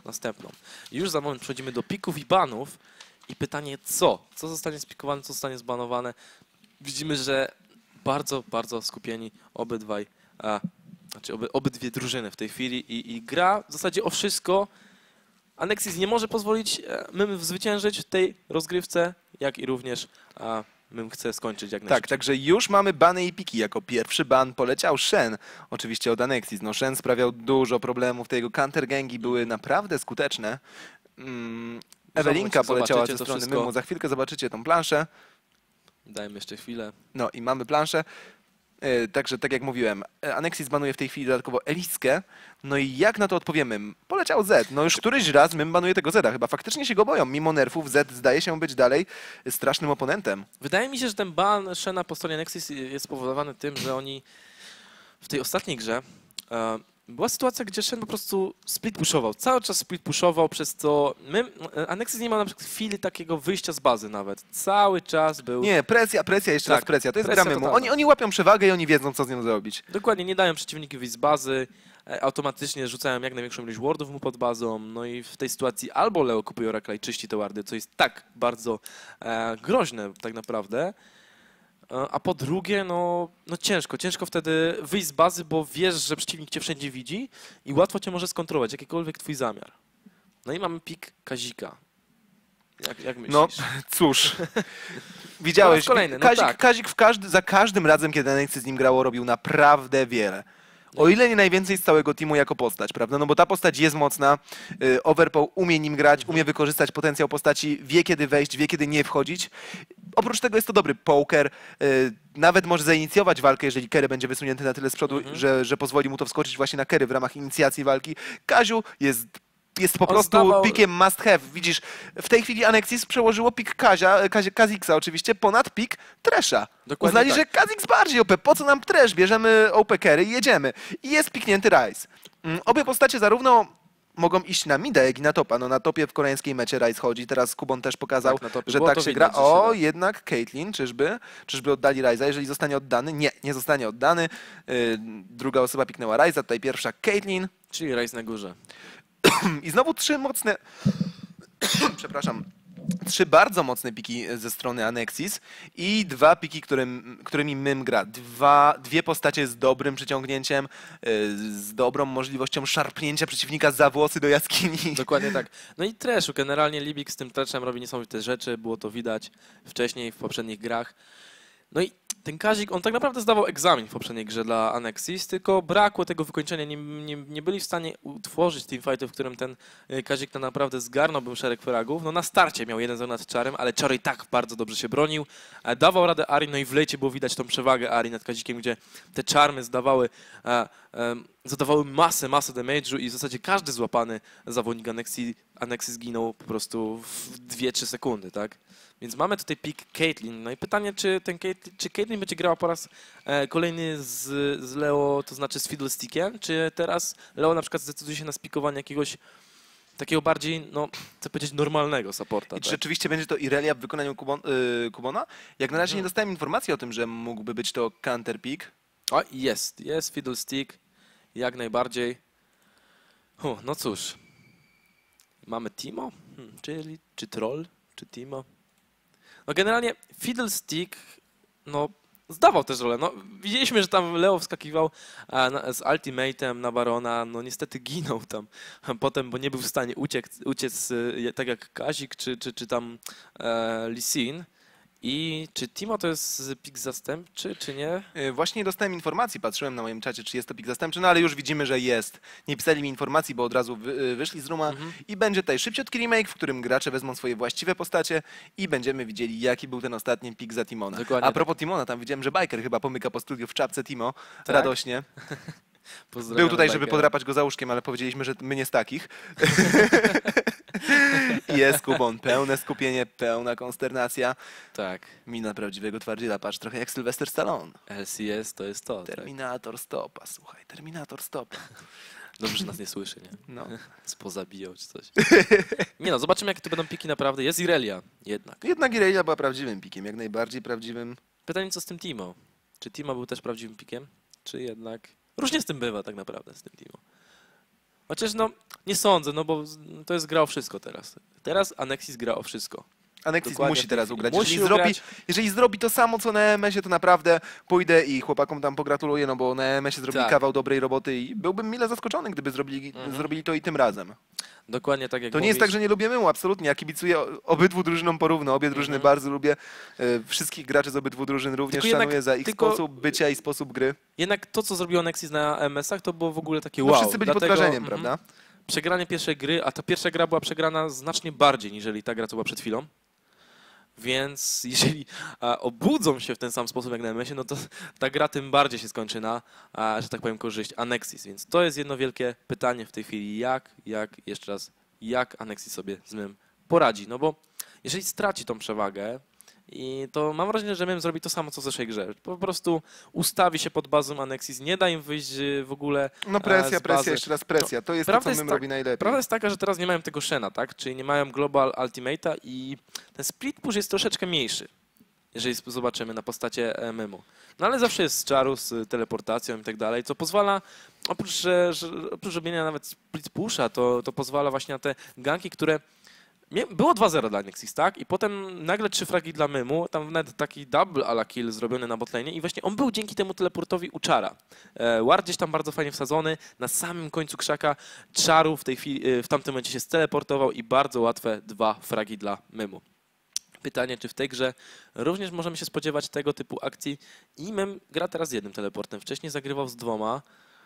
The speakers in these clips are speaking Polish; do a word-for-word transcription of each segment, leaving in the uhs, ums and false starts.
następną. I już za moment przechodzimy do pików i banów i pytanie co? Co zostanie spikowane, co zostanie zbanowane? Widzimy, że bardzo, bardzo skupieni obydwaj, a, znaczy oby, obydwie drużyny w tej chwili i, i gra w zasadzie o wszystko. Anexis nie może pozwolić Mym zwyciężyć w tej rozgrywce, jak i również a, Mym chce skończyć jak najszybciej. Tak, także już mamy bany i piki. Jako pierwszy ban poleciał Shen, oczywiście od Anexis. No Shen sprawiał dużo problemów, te jego countergangi były naprawdę skuteczne. Mm, Ewelinka poleciała ze strony wszystko. Mymu, za chwilkę zobaczycie tą planszę. Dajmy jeszcze chwilę. No i mamy planszę. Yy, także tak jak mówiłem, Anexis banuje w tej chwili dodatkowo Eliskę. No i jak na to odpowiemy? Poleciał Z. No już któryś raz Mym banuje tego Zeda. Chyba faktycznie się go boją. Mimo nerfów Z zdaje się być dalej strasznym oponentem. Wydaje mi się, że ten ban Shena po stronie Nexus jest spowodowany tym, że oni w tej ostatniej grze e, była sytuacja, gdzie Shen po prostu split pushował. Cały czas split pushował, przez co my, Anexis nie ma na przykład chwili takiego wyjścia z bazy nawet. Cały czas był... Nie, presja, presja, jeszcze Tak, raz presja. To jest presja gra Mymu. totalna. Oni, oni łapią przewagę i oni wiedzą, co z nią zrobić. Dokładnie, nie dają przeciwnikowi wyjść z bazy, e, automatycznie rzucają jak największą ilość wardów mu pod bazą, no i w tej sytuacji albo Leo kupuje Oracle i czyści te wardy, co jest tak bardzo e, groźne tak naprawdę, e, a po drugie, no, no ciężko, ciężko wtedy wyjść z bazy, bo wiesz, że przeciwnik cię wszędzie widzi i łatwo cię może skontrolować, jakikolwiek twój zamiar. No i mamy pik Kazika. Jak, jak myślisz? No cóż, widziałeś, kolejny, no Kazik, tak. Kazik w każdy, za każdym razem, kiedy Anexis z nim grało, robił naprawdę wiele. O ile nie najwięcej z całego teamu jako postać, prawda? No bo ta postać jest mocna, y, Overpool umie nim grać, umie wykorzystać potencjał postaci, wie kiedy wejść, wie kiedy nie wchodzić. Oprócz tego jest to dobry poker, y, nawet może zainicjować walkę, jeżeli Kery będzie wysunięty na tyle z przodu, Mhm. że, że pozwoli mu to wskoczyć właśnie na Kery w ramach inicjacji walki. Kaziu jest... Jest po On prostu zdawał- pikiem must have. Widzisz, w tej chwili Anexis przełożyło pik Kazia, Kazi, Kaziksa oczywiście ponad pik Tresha. Dokładnie Uznali, tak. że Kazix bardziej O P. Po co nam Trash? Bierzemy O P Kery i jedziemy. I jest piknięty Ryze. Mm, Obie postacie zarówno mogą iść na mida, jak i na topa. No na topie w koreańskiej mecie Ryze chodzi. Teraz Kubon też pokazał, Tak, na topie. że Było tak to się widać, gra. że się O, da. jednak Caitlyn, czyżby? Czyżby oddali Ryza? Jeżeli zostanie oddany? Nie, nie zostanie oddany. Yy, druga osoba piknęła Ryza, tutaj pierwsza Caitlyn. Czyli Ryze na górze. I znowu trzy mocne, przepraszam, trzy bardzo mocne piki ze strony Anexis i dwa piki, którym, którymi Mym gra. Dwa, dwie postacie z dobrym przyciągnięciem, yy, z dobrą możliwością szarpnięcia przeciwnika za włosy do jaskini. Dokładnie tak. No i Treshu, generalnie Libik z tym Treshem robi niesamowite rzeczy, było to widać wcześniej w poprzednich grach. No i ten Kazik, on tak naprawdę zdawał egzamin w poprzedniej grze dla Anexis, tylko brakło tego wykończenia, nie, nie, nie byli w stanie utworzyć teamfightu, w którym ten y, Kazik tak naprawdę zgarnąłby szereg fragów. No na starcie miał jeden zero nad Czarem, ale Czar i tak bardzo dobrze się bronił, e, dawał radę Ari, no i w lejcie było widać tą przewagę Ari nad Kazikiem, gdzie te czarmy zdawały, e, e, zadawały masę, masę damage'u i w zasadzie każdy złapany zawodnik Anexis, Anexis zginął po prostu w dwie trzy sekundy, tak? Więc mamy tutaj pik Caitlyn. No i pytanie, czy ten Caitlyn, czy Caitlyn będzie grała po raz e, kolejny z, z Leo, to znaczy z Fiddlestickiem, czy teraz Leo na przykład zdecyduje się na spikowanie jakiegoś takiego bardziej, no, chcę powiedzieć, normalnego supporta. I czy Tak? rzeczywiście będzie to Irelia w wykonaniu Kubon, yy, Kubona? Jak na razie nie dostałem informacji o tym, że mógłby być to counter pick. O, jest, jest Fiddlestick, jak najbardziej. Huh, no cóż, mamy Timo, hmm, czyli, czy Troll, czy Timo? No generalnie Fiddlestick, no zdawał też rolę. No, widzieliśmy, że tam Leo wskakiwał a, na, z ultimatem na Barona, no niestety ginął tam potem, bo nie był w stanie uciec, uciec e, tak jak Kazik czy, czy, czy tam e, Lee Sin. I czy Timo to jest pik zastępczy, czy nie? Yy, Właśnie nie dostałem informacji, patrzyłem na moim czacie, czy jest to pik zastępczy, no ale już widzimy, że jest. Nie pisali mi informacji, bo od razu wy, yy, wyszli z ruma Mhm. i będzie tutaj szybciutki remake, w którym gracze wezmą swoje właściwe postacie i będziemy widzieli, jaki był ten ostatni pik za Timona. Dokładnie A propos Timona, tam widziałem, że Biker chyba pomyka po studiu w czapce Timo, Tak? radośnie. Pozdrawiam Był tutaj, żeby Bikera. podrapać go za łóżkiem, ale powiedzieliśmy, że my nie z takich. Jest Kubon, pełne skupienie, pełna konsternacja. Tak, Mina prawdziwego twardziela, patrz, trochę jak Sylvester Stallone. L C S to jest to. Tak. Terminator stopa, słuchaj, Terminator stopa. Dobrze, że nas nie słyszy, nie? No. Spozabijał czy coś. Nie no, zobaczymy jakie to będą piki naprawdę. Jest Irelia jednak. Jednak Irelia była prawdziwym pikiem, jak najbardziej prawdziwym. Pytanie co z tym Timo? Czy Timo był też prawdziwym pikiem? Czy jednak... Różnie z tym bywa tak naprawdę z tym Timo. Chociaż no, nie sądzę, no bo z- to jest gra o wszystko teraz. Teraz Anexis gra o wszystko. Anexis Dokładnie w musi tej teraz chwili. ugrać. Musi Jeżeli zrobi, ugrać. jeżeli zrobi to samo, co na E M S-ie, to naprawdę pójdę i chłopakom tam pogratuluję, no bo na E M S-ie zrobili Tak. kawał dobrej roboty i byłbym mile zaskoczony, gdyby zrobili, Mhm. zrobili to i tym razem. Dokładnie tak jak To nie jest mówisz. tak, że nie lubię mymu, absolutnie. Ja kibicuję o- obydwu drużynom porówno. Obie drużyny Mhm. bardzo lubię. E, Wszystkich graczy z obydwu drużyn również Tylko jednak- szanuję za ich tylko- sposób bycia i sposób gry. Jednak to, co zrobił Anexis na M S-ach, to było w ogóle takie No wow. wszyscy byli pod Dlatego, wrażeniem, mhm, prawda? Przegranie pierwszej gry, a ta pierwsza gra była przegrana znacznie bardziej, niżeli ta gra, co była przed chwilą. Więc jeżeli a, obudzą się w ten sam sposób jak na M S-ie, no to ta gra tym bardziej się skończy na, a, że tak powiem, korzyść Anexis. Więc to jest jedno wielkie pytanie w tej chwili. Jak, jak, jeszcze raz, jak Anexis sobie z mym poradzi? No bo jeżeli straci tą przewagę, i to mam wrażenie, że Mem zrobi to samo, co w zeszłej grze. Po prostu ustawi się pod bazą Anexis, nie da im wyjść y, w ogóle. No e, presja, z presja, bazy. jeszcze raz presja. To jest to, prawda co jest Mem tak- robi najlepiej. Prawda jest taka, że teraz nie mają tego Shena, tak? Czyli nie mają Global Ultimate'a i ten split push jest troszeczkę mniejszy, jeżeli sp- zobaczymy na postacie e, Memu. No ale zawsze jest z czaru, z teleportacją i tak dalej, co pozwala, oprócz, że, że, oprócz robienia nawet split pusha, to, to pozwala właśnie na te ganki, które Mie- było dwa zero dla Nexus, tak? I potem nagle trzy fragi dla Memu, tam nawet taki double ala kill zrobiony na botlane i właśnie on był dzięki temu teleportowi u Czara. E, Ward gdzieś tam bardzo fajnie wsadzony, na samym końcu krzaka Czaru w tej chwili, e, w tamtym momencie się steleportował i bardzo łatwe dwa fragi dla Memu. Pytanie, czy w tej grze również możemy się spodziewać tego typu akcji i Mem gra teraz z jednym teleportem, wcześniej zagrywał z dwoma.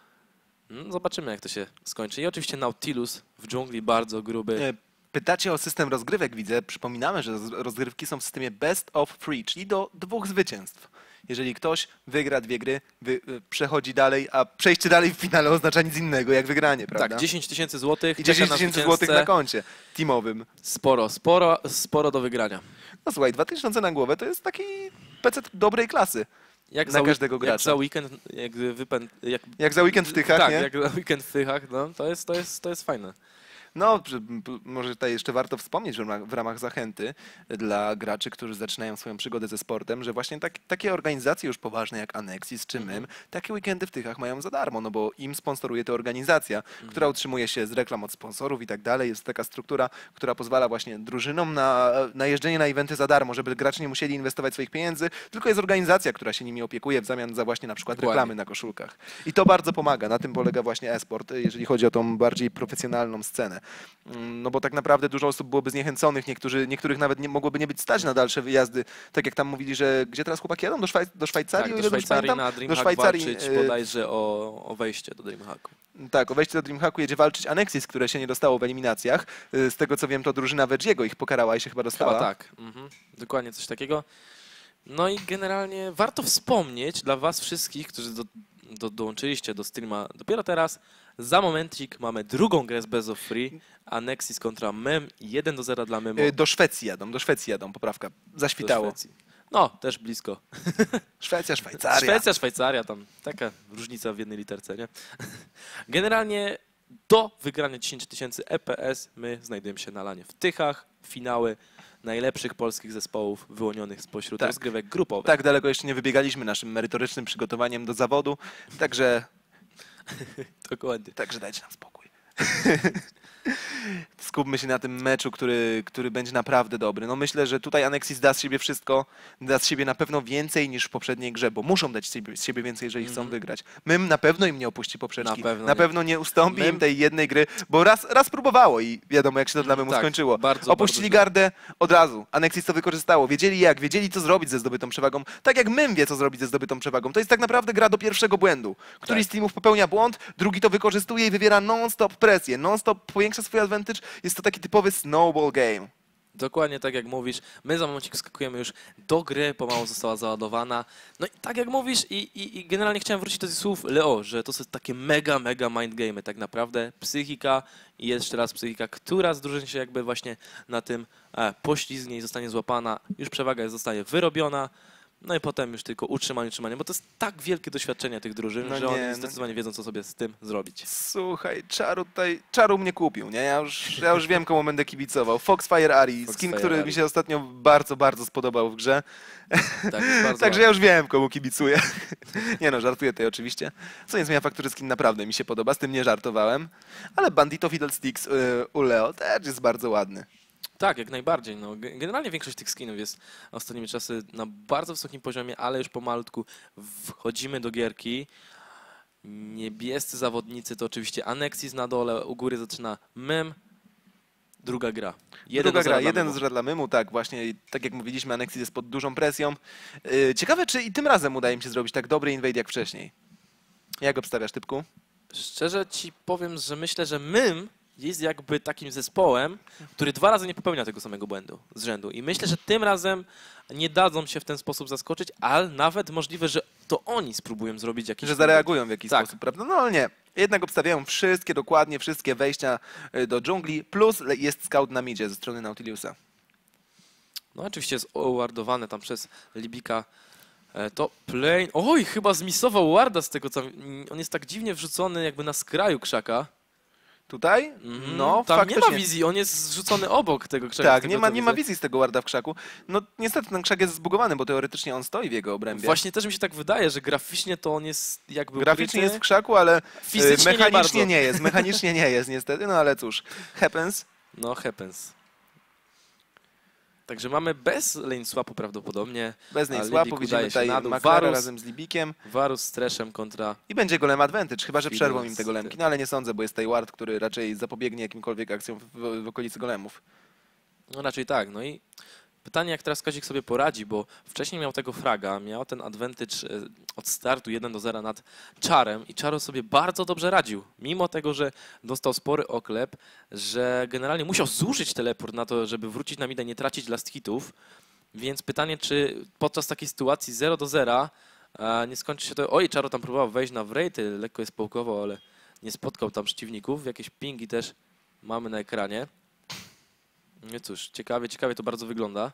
No, zobaczymy, jak to się skończy. I oczywiście Nautilus w dżungli bardzo gruby. E, Pytacie o system rozgrywek, widzę. Przypominamy, że roz- rozgrywki są w systemie best of three, czyli do dwóch zwycięstw. Jeżeli ktoś wygra dwie gry, wy, y, przechodzi dalej, a przejście dalej w finale oznacza nic innego jak wygranie, prawda? Tak, dziesięć tysięcy złotych. I czeka dziesięć na tysięcy zwycięzcę. złotych na koncie teamowym. Sporo, sporo, sporo do wygrania. No słuchaj, dwa tysiące na głowę to jest taki P C dobrej klasy. Jak Na za, wi- każdego Jak gracza. za weekend, jak wypęd, jak, Jak za weekend w Tychach, tak, nie? jak za weekend w Tychach, no, to jest, to jest, to jest fajne. No, przy- p- może tutaj jeszcze warto wspomnieć w ramach, w ramach zachęty dla graczy, którzy zaczynają swoją przygodę ze sportem, że właśnie tak, takie organizacje już poważne jak Anexis czy Mem, takie weekendy w Tychach mają za darmo, no bo im sponsoruje to organizacja, która utrzymuje się z reklam od sponsorów i tak dalej. Jest taka struktura, która pozwala właśnie drużynom na, na jeżdżenie na eventy za darmo, żeby gracze nie musieli inwestować swoich pieniędzy, tylko jest organizacja, która się nimi opiekuje w zamian za właśnie na przykład Dokładnie. reklamy na koszulkach. I to bardzo pomaga. Na tym polega właśnie e-sport, jeżeli chodzi o tą bardziej profesjonalną scenę. Mm, No bo tak naprawdę dużo osób byłoby zniechęconych, niektórzy, niektórych nawet nie mogłoby nie być stać na dalsze wyjazdy. Tak jak tam mówili, że gdzie teraz chłopaki jadą? Do, Szwaj do Szwajcarii? Tak, o do ile dobrze Szwajcarii pamiętam? na Do DreamHack Szwajcarii, walczyć y, bodajże o, o wejście do DreamHacku. Tak, o wejście do DreamHacku jedzie walczyć Anexis, które się nie dostało w eliminacjach. Y, Z tego co wiem, to drużyna Wedgiego ich pokarała i się chyba dostała. Chyba tak, mhm. Dokładnie coś takiego. No i generalnie warto wspomnieć dla was wszystkich, którzy do, do, dołączyliście do streama dopiero teraz, za momencik mamy drugą grę z Best of Free, Anexis kontra Mem, jeden do zera dla Memu. Y, Do Szwecji jadą, do Szwecji jadą, poprawka. do Zaświtało. Szwecji. No, też blisko. Szwecja, Szwajcaria. Szwecja, Szwajcaria, tam taka różnica w jednej literce, nie? Generalnie do wygrania dziesięć tysięcy E P S my znajdujemy się na lanie w Tychach, finały najlepszych polskich zespołów wyłonionych spośród Tak. rozgrywek grupowych. Tak daleko jeszcze nie wybiegaliśmy naszym merytorycznym przygotowaniem do zawodu, także, Dokładnie. także dajcie nam spokój. Skupmy się na tym meczu, który, który będzie naprawdę dobry. No myślę, że tutaj Anexis da z siebie wszystko, da z siebie na pewno więcej niż w poprzedniej grze, bo muszą dać z siebie, z siebie więcej, jeżeli chcą Mhm. wygrać. Mem na pewno im nie opuści poprzeczki, Na pewno na nie. pewno nie ustąpi Mem- im tej jednej gry, bo raz, raz próbowało i wiadomo jak się to dla Memu Tak, skończyło. bardzo, Opuścili bardzo źle. gardę od razu. Anexis to wykorzystało. Wiedzieli jak, wiedzieli co zrobić ze zdobytą przewagą. Tak jak Mem wie co zrobić ze zdobytą przewagą. To jest tak naprawdę gra do pierwszego błędu. Któryś Tak. z teamów popełnia błąd, drugi to wykorzystuje i wywiera non-stop presję. Non-stop powiększa swój advantage. Jest to taki typowy snowball game. Dokładnie tak jak mówisz. My za momencik skakujemy już do gry, pomału została załadowana. No i tak jak mówisz i, i, i generalnie chciałem wrócić do tych słów Leo, że to są takie mega, mega mind game tak naprawdę. Psychika i jeszcze raz psychika, która z drużyn się jakby właśnie na tym e, poślizgnie i zostanie złapana. Już przewaga zostanie wyrobiona. No i potem już tylko utrzymanie, utrzymanie, bo to jest tak wielkie doświadczenie tych drużyn, No że nie, oni no zdecydowanie wiedzą, co sobie z tym zrobić. Słuchaj, Czaru tutaj, Czaru mnie kupił, nie? Ja już, ja już wiem, komu będę kibicował. Foxfire Ari, skin, Foxfire który Ari. mi się ostatnio bardzo, bardzo spodobał w grze. Tak, jest bardzo Także ja już wiem, komu kibicuję. Nie no, żartuję tutaj oczywiście. Co nie zmienia faktu, że skin naprawdę mi się podoba, z tym nie żartowałem. Ale Bandito Fiddlesticks y, u Leo też jest bardzo ładny. Tak, jak najbardziej. No. Ge- Generalnie większość tych skinów jest ostatnimi czasy na bardzo wysokim poziomie, ale już pomalutku wchodzimy do gierki. Niebiescy zawodnicy to oczywiście Anexis na dole, u góry zaczyna Mem, druga gra. Jeden Druga do zera gra, dla jeden Memu. z dla Mymu, tak właśnie. I tak jak mówiliśmy, Anexis jest pod dużą presją. Y, ciekawe, czy i tym razem uda im się zrobić tak dobry invade jak wcześniej. Jak obstawiasz, typku? Szczerze ci powiem, że myślę, że Mem jest jakby takim zespołem, który dwa razy nie popełnia tego samego błędu z rzędu. I myślę, że tym razem nie dadzą się w ten sposób zaskoczyć, ale nawet możliwe, że to oni spróbują zrobić jakiś... Że zareagują w jakiś Tak. sposób, prawda? No ale nie. Jednak obstawiają wszystkie, dokładnie wszystkie wejścia y, do dżungli, plus le- jest scout na midzie ze strony Nautiliusa. No oczywiście jest owardowany tam przez Libika. E, To plane... Oj, chyba zmisował warda z tego, co... On jest tak dziwnie wrzucony jakby na skraju krzaka. Tutaj? Mhm. No, Tam faktycznie. nie ma wizji, on jest zrzucony obok tego krzaka. z Tak, tego, nie ma, co nie ma widzę. wizji z tego warda w krzaku. No niestety ten krzak jest zbugowany, bo teoretycznie on stoi w jego obrębie. Właśnie też mi się tak wydaje, że graficznie to on jest jakby Graficznie ukryty. jest w krzaku, ale y, Fizycznie nie mechanicznie bardzo. nie jest. Mechanicznie nie jest niestety, no ale cóż. Happens. No, happens. Także mamy bez lane swapu prawdopodobnie. Bez A niej Libik słapu. udaje Widzimy się tutaj na dół. Makara Varus- razem z Libikiem. Varus z Treszem kontra... I będzie golem advantage, chyba że Fiddles, przerwą im te golemki. ty. No ale nie sądzę, bo jest tutaj ward, który raczej zapobiegnie jakimkolwiek akcjom w, w okolicy golemów. No raczej tak. No i pytanie, jak teraz Kazik sobie poradzi, bo wcześniej miał tego fraga, miał ten advantage e, od startu jeden do zera nad Czarem i Czaro sobie bardzo dobrze radził. Mimo tego, że dostał spory oklep, że generalnie musiał zużyć teleport na to, żeby wrócić na mida i nie tracić last hitów. Więc pytanie, czy podczas takiej sytuacji zero do zera e, nie skończy się to... Oj, Czaro tam próbował wejść na wrejty, lekko jest połkował, ale nie spotkał tam przeciwników. Jakieś pingi też mamy na ekranie. No cóż, ciekawie, ciekawie to bardzo wygląda.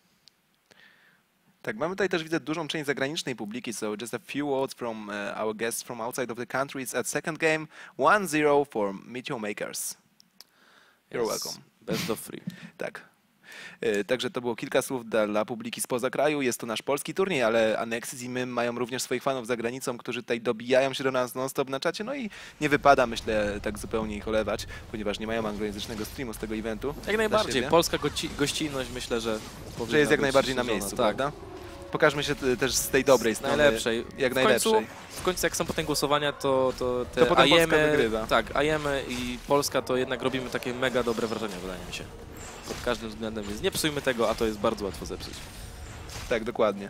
Tak, mamy tutaj też, widzę, dużą część zagranicznej publiki, so just a few words from uh, our guests from outside of the country. It's at second game, one zero for Meteor Makers. You're Yes. welcome. Best of three. Tak. E, Także to było kilka słów dla, dla publiki spoza kraju. Jest to nasz polski turniej, ale Anexis i my mają również swoich fanów za granicą, którzy tutaj dobijają się do nas non-stop na czacie. No i nie wypada, myślę, tak zupełnie ich olewać, ponieważ nie mają anglojęzycznego streamu z tego eventu. Jak dla najbardziej. siebie. Polska gości gościnność myślę, że powinna Że jest jak być najbardziej na szerzona. miejscu, tak. prawda? Pokażmy się t- też z tej dobrej Z strony. najlepszej. Jak w najlepszej. Końcu, w końcu jak są potem głosowania, to, to te To potem Polska Ajemy, wygrywa. tak, Ajemy i Polska to jednak robimy takie mega dobre wrażenie, wydaje mi się. Pod każdym względem, więc nie psujmy tego, a to jest bardzo łatwo zepsuć. Tak, dokładnie.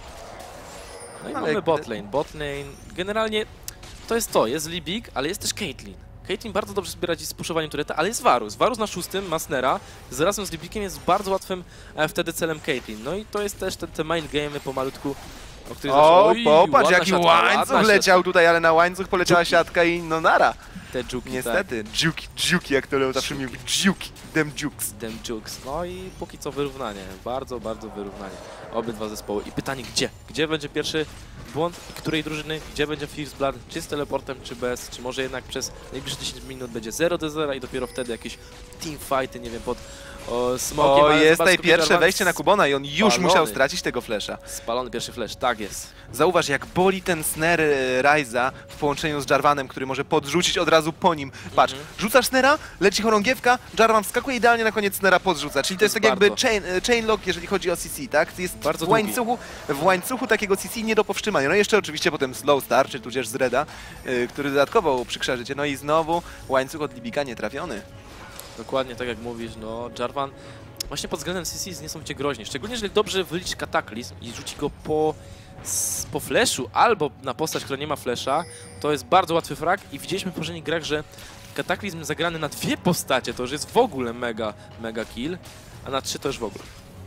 No i Ale mamy jak- botlane. Botlane, generalnie to jest to, jest Libik, ale jest też Caitlyn. Caitlyn bardzo dobrze sobie radzi z puszowaniem tureta, ale jest Varus. Varus na szóstym ma Snera, z razem z Libikiem jest bardzo łatwym e, wtedy celem Caitlyn. No i to jest też te, te main game'y pomalutku, o których zawsze- O, Oj, popatrz, ładna jaki siatka, łańcuch ładna leciał tutaj, ale na łańcuch poleciała Dżuki. siatka i no nara. siatka. Te dżuki, Niestety, dżuki, dżuki, jak to Leo zawsze Dżuki. mówi, dżuki, dem dżuks. tak. Dem jukes. No i póki co wyrównanie. Bardzo, bardzo wyrównanie. Obydwa zespoły. I pytanie gdzie? Gdzie będzie pierwszy błąd i której drużyny? Gdzie będzie First Blood? Czy z teleportem, czy bez? Czy może jednak przez najbliższe dziesięć minut będzie zero do zera i dopiero wtedy jakieś teamfighty, nie wiem, pod o, smokiem. O, ale jest zobacz, tutaj Kubi pierwsze Jarvan wejście na Kubona i on już spalony. musiał stracić tego flesza. Spalony pierwszy flash, tak jest. Zauważ, jak boli ten snare e, Ryza w połączeniu z Jarvanem, który może podrzucić od razu po nim. Patrz, Mhm. rzucasz snera, leci chorągiewka, Jarvan wskakuje idealnie na koniec snera podrzuca. Czyli to jest jest tak jakby bardzo. chain, e, chain lock, jeżeli chodzi o C C, tak? Jest Bardzo w łańcuchu, w łańcuchu takiego C C nie do powstrzymania. No i jeszcze oczywiście potem slow star, czy tudzież z Reda, e, który dodatkowo przykrza życie. No i znowu łańcuch od Libika nie trafiony. Dokładnie tak jak mówisz, no Jarvan właśnie pod względem C C jest niesamowicie groźny. Szczególnie jeżeli dobrze wyliczy kataklizm i rzuci go po, s- po flashu albo na postać, która nie ma flasha, to jest bardzo łatwy frag i widzieliśmy w poprzednich grach, że kataklizm zagrany na dwie postacie to już jest w ogóle mega, mega kill, a na trzy to już w ogóle.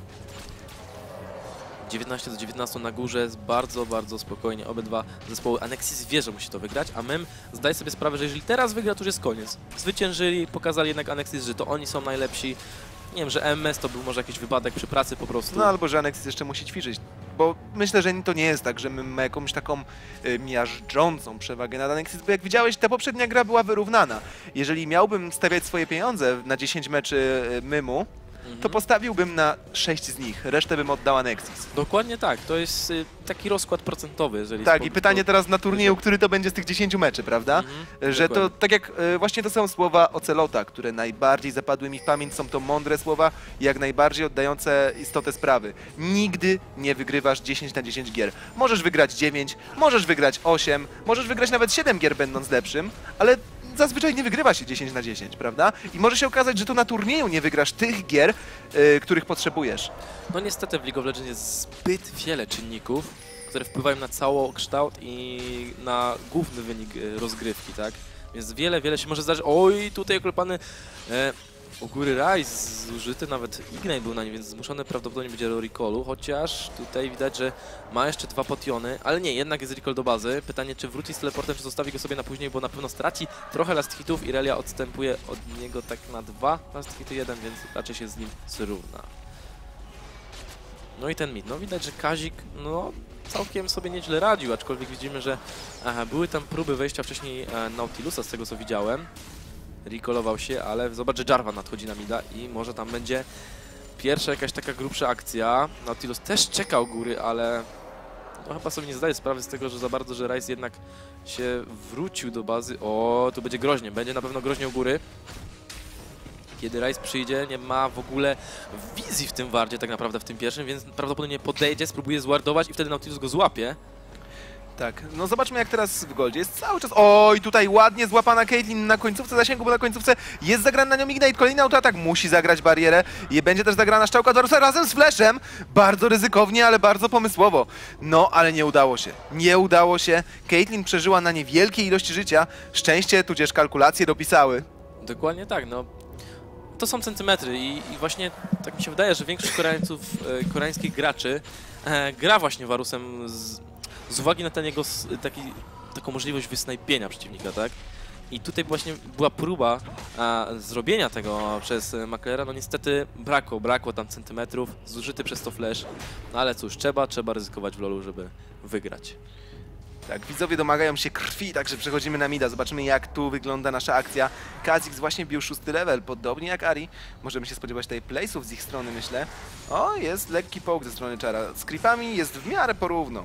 dziewiętnaście do dziewiętnastu na górze, jest bardzo, bardzo spokojnie. Obydwa zespoły. Anexis wie, że musi to wygrać, a Mem zdaje sobie sprawę, że jeżeli teraz wygra, to już jest koniec. Zwyciężyli, pokazali jednak Anexis, że to oni są najlepsi. Nie wiem, że M S to był może jakiś wypadek przy pracy po prostu. No albo że Anexis jeszcze musi ćwiczyć bo myślę, że to nie jest tak, że my mamy jakąś taką y, miażdżącą przewagę nad Anexis, bo jak widziałeś, ta poprzednia gra była wyrównana. Jeżeli miałbym stawiać swoje pieniądze na dziesięć meczy y, Mymu, to postawiłbym na sześć z nich, resztę bym oddał Anexis. Dokładnie tak, to jest y, taki rozkład procentowy, jeżeli... Tak, to, i pytanie to... teraz na turnieju, który to będzie z tych dziesięciu meczy, prawda? Mhm, że to, dokładnie. tak jak y, właśnie to są słowa Ocelota, które najbardziej zapadły mi w pamięć, są to mądre słowa, jak najbardziej oddające istotę sprawy. Nigdy nie wygrywasz dziesięć na dziesięć gier. Możesz wygrać dziewięć, możesz wygrać osiem, możesz wygrać nawet siedem gier będąc lepszym, ale zazwyczaj nie wygrywa się dziesięć na dziesięć, prawda? I może się okazać, że to na turnieju nie wygrasz tych gier, y, których potrzebujesz. No niestety w League of Legends jest zbyt wiele czynników, które wpływają na całokształt i na główny wynik e, rozgrywki, tak? Więc wiele, wiele się może zdarzyć. Oj, tutaj oklepany e, u góry Ryze zużyty, nawet Ignite był na nim, więc zmuszony prawdopodobnie będzie do recallu, chociaż tutaj widać, że ma jeszcze dwa potiony, ale nie, jednak jest recall do bazy. Pytanie, czy wróci z teleportem, czy zostawi go sobie na później, bo na pewno straci trochę last hitów. Irelia odstępuje od niego tak na dwa last hity, jeden, więc raczej się z nim zrówna. No i ten mid, no widać, że Kazik, no całkiem sobie nieźle radził, aczkolwiek widzimy, że aha, były tam próby wejścia wcześniej e, Nautilusa, z tego co widziałem. Recallował się, ale zobacz, że Jarvan nadchodzi na mida i może tam będzie pierwsza jakaś taka grubsza akcja. Nautilus też czekał góry, ale no, chyba sobie nie zdaje sprawy z tego, że za bardzo, że Ryze jednak się wrócił do bazy. O, tu będzie groźnie, będzie na pewno groźnie u góry. Kiedy Ryze przyjdzie, nie ma w ogóle wizji w tym wardzie tak naprawdę w tym pierwszym, więc prawdopodobnie podejdzie, spróbuje zwardować i wtedy Nautilus go złapie. Tak, no zobaczmy jak teraz w Goldzie jest cały czas... Oj, tutaj ładnie złapana Caitlyn na końcówce zasięgu, bo na końcówce jest zagrany na nią Ignite. Kolejny autoatak musi zagrać barierę i będzie też zagrana szczałka Dorusa razem z Flashem. Bardzo ryzykownie, ale bardzo pomysłowo. No, ale nie udało się. Nie udało się. Caitlyn przeżyła na niewielkiej ilości życia. Szczęście, tudzież kalkulacje dopisały. Dokładnie tak, no. To są centymetry i, i właśnie tak mi się wydaje, że większość Koreańców, e, koreańskich graczy e, gra właśnie Varusem z, z uwagi na ten jego s, taki, taką możliwość wysnajpienia przeciwnika, tak? I tutaj właśnie była próba a, zrobienia tego przez e, Maklera, no niestety brakło, brakło tam centymetrów, zużyty przez to flash, no ale cóż, trzeba, trzeba ryzykować w lolu, żeby wygrać. Tak, widzowie domagają się krwi, także przechodzimy na mida. Zobaczymy jak tu wygląda nasza akcja. Kha'Zix właśnie bił szósty level, podobnie jak Ari. Możemy się spodziewać tutaj playsów z ich strony, myślę. O, jest lekki poke ze strony Chara. Z creepami jest w miarę porówno.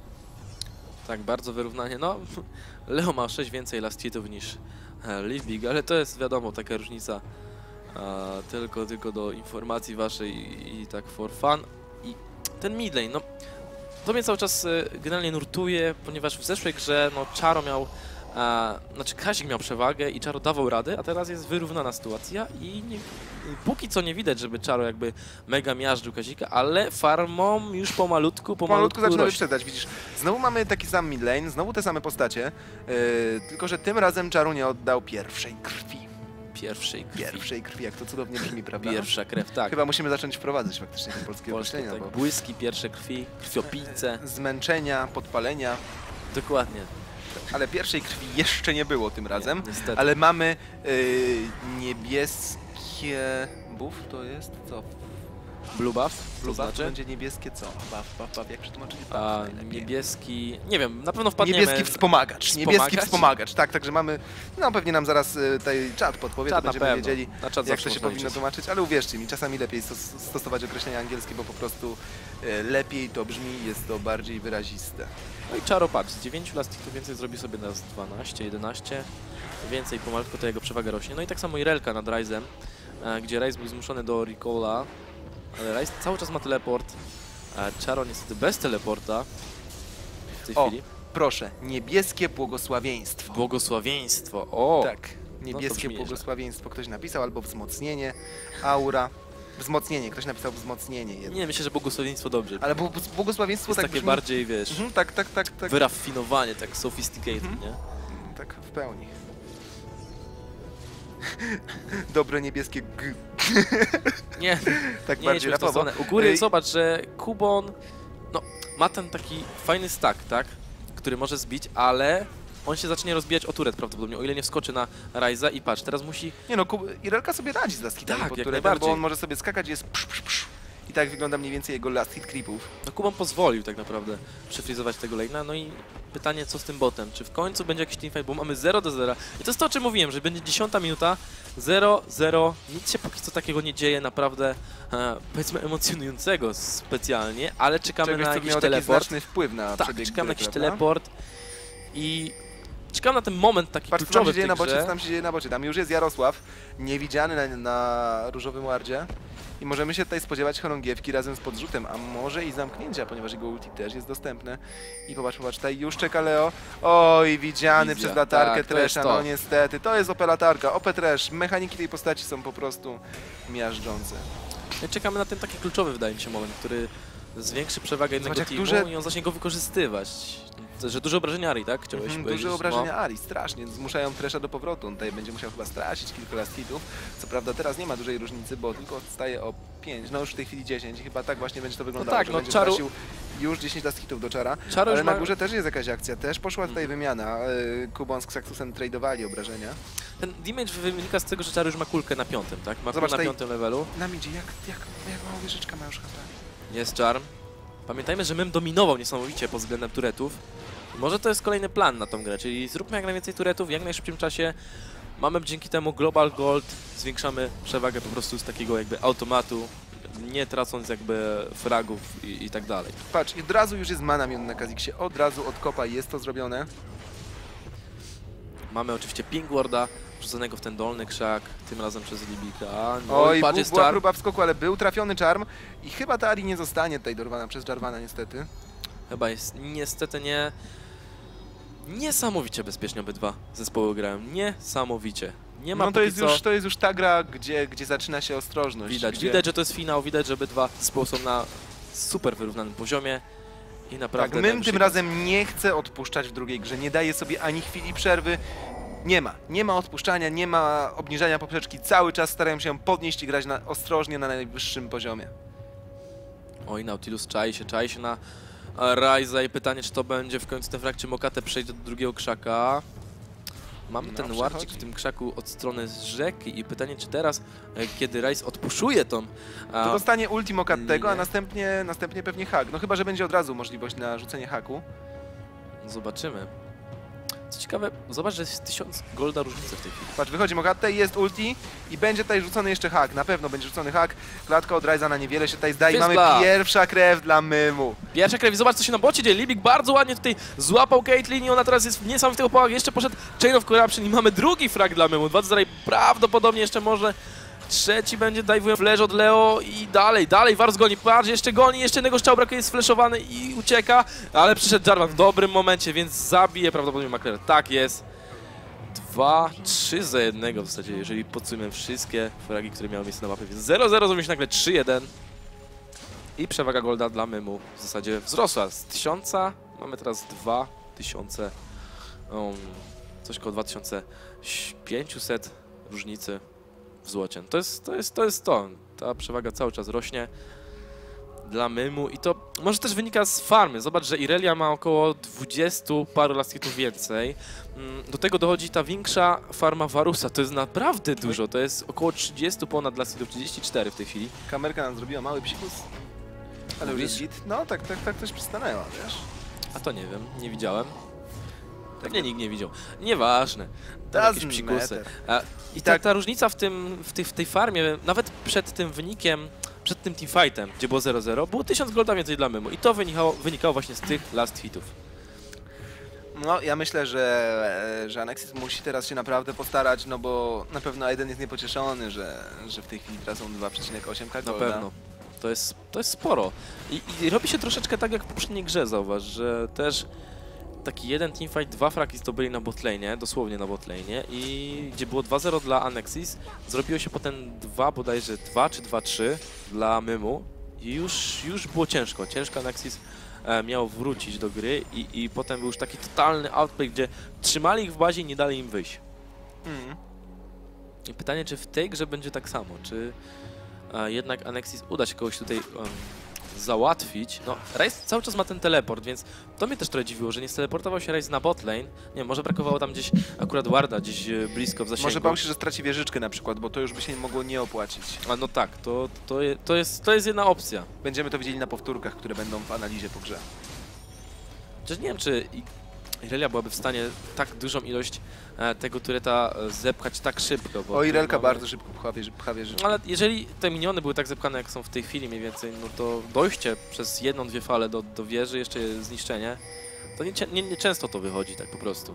Tak, bardzo wyrównanie. No, Leo ma sześć więcej last hitów niż e, Livbig, ale to jest wiadomo, taka różnica e, tylko, tylko do informacji waszej i, i tak for fun. I ten midlane, no to mnie cały czas e, generalnie nurtuje, ponieważ w zeszłej grze no Charo miał, e, znaczy Kazik miał przewagę i Charo dawał radę, a teraz jest wyrównana sytuacja i nie, póki co nie widać, żeby Charo jakby mega miażdżył Kazika, ale farmą już pomalutku, pomalutku, Pomalutku zaczyna rośnie. wyprzedzać, widzisz. Znowu mamy taki sam mid lane, znowu te same postacie, yy, tylko że tym razem Charu nie oddał pierwszej krwi. Pierwszej krwi. Pierwszej krwi, jak to cudownie brzmi, prawda? Pierwsza krew, tak. Chyba musimy zacząć wprowadzać faktycznie te polskie Polskie, określenia, tak. bo Błyski, pierwsze krwi, krwiopijce. zmęczenia, podpalenia, Dokładnie. ale pierwszej krwi jeszcze nie było tym razem. Nie, niestety. Ale mamy yy, niebieskie... Buff to jest co? Blue buff, Blue to buff znaczy? będzie niebieskie co? Buff, buff, buff, jak przetłumaczyć buff A, najlepiej? niebieski... Nie wiem, na pewno wpadniemy... Niebieski wspomagacz, Wspomagać? niebieski wspomagacz, tak, także mamy, no pewnie nam zaraz y, tutaj czat podpowie, Czat to na będziemy pewno. wiedzieli, Na czat jak zawsze to się można powinno liczyć. tłumaczyć, ale uwierzcie mi, czasami lepiej stos stosować określenia angielskie, bo po prostu y, lepiej to brzmi, jest to bardziej wyraziste. No i Charo, patrz, z dziewięciu last hitów więcej zrobi sobie na dwanaście, jedenaście. Więcej pomalutku to jego przewaga rośnie. No i tak samo Irelka nad Ryzem, e, gdzie Ryze był zmuszony do recalla, ale Ryze cały czas ma teleport. E, Charo niestety bez teleporta w tej O. chwili. Proszę, niebieskie błogosławieństwo. Błogosławieństwo, o! Tak, niebieskie brzmi błogosławieństwo ktoś napisał, albo wzmocnienie, aura, wzmocnienie, ktoś napisał wzmocnienie. Jedno. Nie, myślę, że błogosławieństwo dobrze. Ale bł błogosławieństwo jest tak takie brzmi... bardziej, wiesz, Mhm, tak, tak, tak, tak. wyrafinowanie, tak sophisticated, Mhm. nie? Tak, w pełni. Dobre niebieskie g. Nie, Tak nie bardziej idźmy w tą rapowo. stronę. U góry Ej, zobacz, że Kubon no, ma ten taki fajny stack, tak? Który może zbić, ale on się zacznie rozbijać o turet prawdopodobnie, o ile nie wskoczy na Ryza i patrz, teraz musi... Nie no, Kub- Irelka sobie radzi z laskitami Tak, pod jak turetem, najbardziej. bo on może sobie skakać i jest psz, psz, psz. I tak wygląda mniej więcej jego last hit creepów. No Kuban pozwolił tak naprawdę przefrizować tego lane'a, no i pytanie co z tym botem, czy w końcu będzie jakiś teamfight, bo mamy zero do zera i to jest to, o czym mówiłem, że będzie dziesiąta minuta, zero zero, nic się póki co takiego nie dzieje, naprawdę e, powiedzmy emocjonującego specjalnie, ale czekamy Czegoś, na co jakiś miało taki teleport. znaczny wpływ na Tak, przebieg czekamy na gry, jakiś prawda? teleport i czekam na ten moment taki Patrz, co tam kluczowy się w dzieje tej na bocie, grze. co tam się dzieje na bocie. Tam już jest Jarosław, niewidziany na, na różowym wardzie. I możemy się tutaj spodziewać chorągiewki razem z podrzutem, a może i zamknięcia, ponieważ jego ulti też jest dostępne. I popatrz, popatrz, tutaj już czeka Leo. Oj, widziany Wizja, przez latarkę tak, to jest Thrasha, to. no niestety. To jest O P latarka, O P Thresh. Mechaniki tej postaci są po prostu miażdżące. No i czekamy na ten taki kluczowy, wydaje mi się, moment, który zwiększy przewagę jednego jak teamu duże- i on zacznie go wykorzystywać. To, że duże obrażenia Ari, tak? Chciałeś Mhm, powiedzieć? duże obrażenia Ari, strasznie. Zmuszają Thresha do powrotu. On tutaj będzie musiał chyba stracić kilka last hitów. Co prawda teraz nie ma dużej różnicy, bo tylko odstaje o pięć, no już w tej chwili dziesięć. I chyba tak właśnie będzie to wyglądało, tak, że no będzie czaru- tracił już dziesięć last hitów do czara. Czaro Ale już na ma... górze też jest jakaś akcja, też poszła tutaj wymiana. Yy, Kubon z Xaxusem tradowali obrażenia. Ten damage wynika z tego, że Czar już ma kulkę na piątym, tak? Ma kulkę Zobacz na tutaj- piątym levelu. Nam idzie, jak, jak, jak mała wieżyczka ma już H P. Jest Charm. Pamiętajmy, że Mem dominował niesamowicie pod względem turetów. Może to jest kolejny plan na tą grę, czyli zróbmy jak najwięcej turetów w jak najszybszym czasie. Mamy dzięki temu Global Gold, zwiększamy przewagę po prostu z takiego jakby automatu, nie tracąc jakby fragów i, i tak dalej. Patrz, i od razu już jest mana mion na Kha'Zixie, od razu od kopa jest to zrobione. Mamy oczywiście Pink Warda, wrzuconego w ten dolny krzak, tym razem przez Libika. No Oj, i patrz, bu- jest była Charm. próba wskoku, ale był trafiony Charm i chyba ta Ari nie zostanie tutaj dorwana przez Jarvana niestety. Chyba jest niestety nie... Niesamowicie bezpiecznie obydwa zespoły grają. Niesamowicie. Nie ma No to póki jest, co... już, to jest już ta gra, gdzie, gdzie zaczyna się ostrożność. Widać, gdzie... widać, że to jest finał, widać, że obydwa zespoły są na super wyrównanym poziomie i naprawdę... Tak, dają Mym tym się- razem nie chce odpuszczać w drugiej grze, nie daje sobie ani chwili przerwy. Nie ma, nie ma odpuszczania, nie ma obniżania poprzeczki, cały czas starają się ją podnieść i grać na, ostrożnie na najwyższym poziomie. Oj, Nautilus czai się, czai się na Ryza i pytanie, czy to będzie w końcu ten frag, czy Mokate przejdzie do drugiego krzaka. Mamy No, ten przechodzi. warcik w tym krzaku od strony rzeki i pytanie, czy teraz, e, kiedy Ryze odpuszuje tą... a, To dostanie ulti Mokatego, a nie. następnie, następnie pewnie hak. No chyba, że będzie od razu możliwość na rzucenie haku. Zobaczymy. Co ciekawe, zobacz, że jest tysiąc golda różnicy w tej chwili. Patrz, wychodzi Mokate, jest ulti i będzie tutaj rzucony jeszcze hak. Na pewno będzie rzucony hak. Klatka od Ryza na niewiele się tutaj zdaje i mamy Fizzla. pierwsza krew dla Mymu. Pierwsza krew i zobacz, co się na bocie dzieje. Libik bardzo ładnie tutaj złapał Caitlyn i ona teraz jest w niesamowitych opałach. Jeszcze poszedł Chain of Corruption i mamy drugi frag dla Memu. dwa do zera i prawdopodobnie jeszcze może trzeci będzie dive'ują flash od Leo i dalej, dalej Varus goni. Patrz, jeszcze goni, jeszcze jednego strzału brakuje, jest sfleszowany i ucieka, ale przyszedł Jarvan w dobrym momencie, więc zabije prawdopodobnie McLaren. Tak jest. Dwa, trzy za jednego w zasadzie, jeżeli podsumujemy wszystkie fragi, które miały miejsce na mapie, więc zero zero zrobi się nagle trzy jeden. I przewaga golda dla Mymu w zasadzie wzrosła z tysiąca, mamy teraz dwa tysiące, um, coś koło dwa tysiące pięćset różnicy w złocie. To jest, to jest to. Jest to. Ta przewaga cały czas rośnie dla Mymu i to może też wynika z farmy. Zobacz, że Irelia ma około dwudziestu paru last hitów więcej. Mm, Do tego dochodzi ta większa farma Varusa. To jest naprawdę dużo. To jest około trzydziestu ponad last hitów, trzydzieści cztery w tej chwili. Kamerka nam zrobiła mały psikus. Ale już jest Mówisz? git. No tak, tak, tak też przystanęła, wiesz. A to nie wiem, nie widziałem. Pewnie nikt nie widział. Nieważne. Tam jakieś Doesn't psikusy. matter. A, I ta, tak- ta różnica w, tym, w, tej, w tej farmie, nawet przed tym wynikiem, przed tym teamfightem, gdzie było zero zero, było tysiąc golda więcej dla Mymu. I to wynikało, wynikało właśnie z tych last hitów. No, ja myślę, że, że Anexis musi teraz się naprawdę postarać, no bo na pewno Aiden jest niepocieszony, że, że w tej chwili tracą dwa przecinek osiem ka Na golda. pewno. To jest, to jest sporo. I, I robi się troszeczkę tak jak w poprzedniej grze, zauważ, że też taki jeden teamfight, dwa fragi zdobyli na botlane, dosłownie na botlane i gdzie było dwa zero dla Anexis, zrobiło się potem dwa, bodajże dwa czy dwa trzy dla Mymu i już, już było ciężko. Ciężko Anexis e, miał wrócić do gry i, i potem był już taki totalny outplay, gdzie trzymali ich w bazie i nie dali im wyjść. Mm. I pytanie, czy w tej grze będzie tak samo, czy e, jednak Anexis uda się kogoś tutaj um, załatwić. No, Ryze cały czas ma ten teleport, więc to mnie też trochę dziwiło, że nie steleportował się Ryze na botlane. Nie, może brakowało tam gdzieś akurat warda, gdzieś e, blisko w zasięgu. Może bał się, że straci wieżyczkę na przykład, bo to już by się mogło nie opłacić. A no tak, to, to, je, to, jest, to jest jedna opcja. Będziemy to widzieli na powtórkach, które będą w analizie po grze. Chociaż nie wiem, czy I- Irelia byłaby w stanie tak dużą ilość e, tego tureta e, zepchać tak szybko. Bo O, Irelka mamy- bardzo szybko pcha, wieży, pcha wieżyczkę. Ale jeżeli te miniony były tak zepchane, jak są w tej chwili mniej więcej, no to dojście przez jedną, dwie fale do, do wieży, jeszcze zniszczenie, to nie, nie, nie często to wychodzi tak po prostu.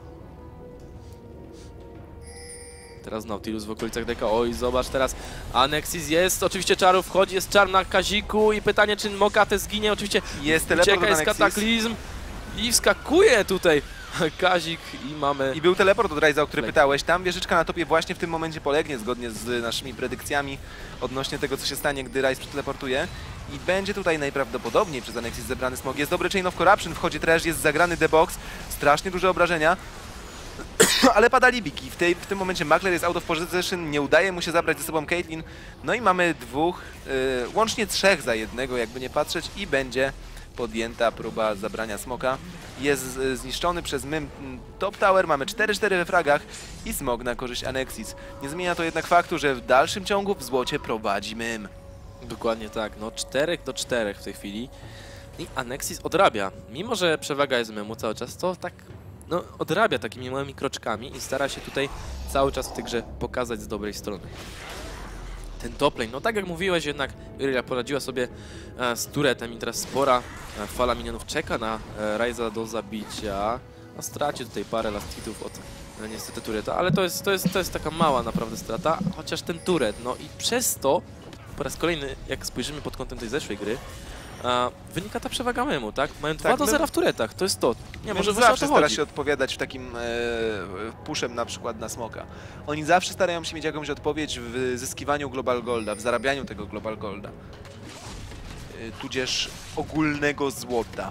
Teraz Nautilus w okolicach deka. Oj, zobacz teraz. Anexis jest, oczywiście czarów wchodzi, jest czar na Kaziku i pytanie, czy Mokate zginie. Oczywiście Jest teleport ucieka, od jest Anexis. kataklizm i wskakuje tutaj Kazik i mamy... I był teleport od Ryza, o który Lek. pytałeś. Tam wieżyczka na topie właśnie w tym momencie polegnie, zgodnie z naszymi predykcjami odnośnie tego, co się stanie, gdy Ryze przeteleportuje. I będzie tutaj najprawdopodobniej przez Anexis zebrany smog. Jest dobry Chain of Corruption, wchodzi Trash, jest zagrany The Box. Strasznie duże obrażenia. Ale pada Libik i w, tej, w tym momencie Makler jest out of position, nie udaje mu się zabrać ze sobą Caitlyn. No i mamy dwóch, yy, łącznie trzech za jednego, jakby nie patrzeć, i będzie podjęta próba zabrania smoka. Jest y, zniszczony przez Mym top tower, mamy cztery cztery we fragach i smog na korzyść Anexis. Nie zmienia to jednak faktu, że w dalszym ciągu w złocie prowadzi Mym. Dokładnie tak, no cztery do czterech w tej chwili i Anexis odrabia. Mimo że przewaga jest Mymu cały czas, to tak no, odrabia takimi małymi kroczkami i stara się tutaj cały czas w tej grze pokazać z dobrej strony. Ten toplane, no tak jak mówiłeś, jednak Irelia poradziła sobie e, z turetem i teraz spora e, fala minionów czeka na e, Ryza do zabicia. A straci tutaj parę last hitów od e, niestety tureta, ale to jest, to, jest, to jest taka mała naprawdę strata, chociaż ten turet, no i przez to po raz kolejny, jak spojrzymy pod kątem tej zeszłej gry, a, wynika ta przewaga Mymu, tak? Mają dwa do zera w turetach, to jest to. Nie, może Mym właśnie o zawsze to stara chodzi. się odpowiadać w takim e, pushem na przykład na smoka. Oni zawsze starają się mieć jakąś odpowiedź w zyskiwaniu Global Golda, w zarabianiu tego Global Golda. E, tudzież ogólnego złota.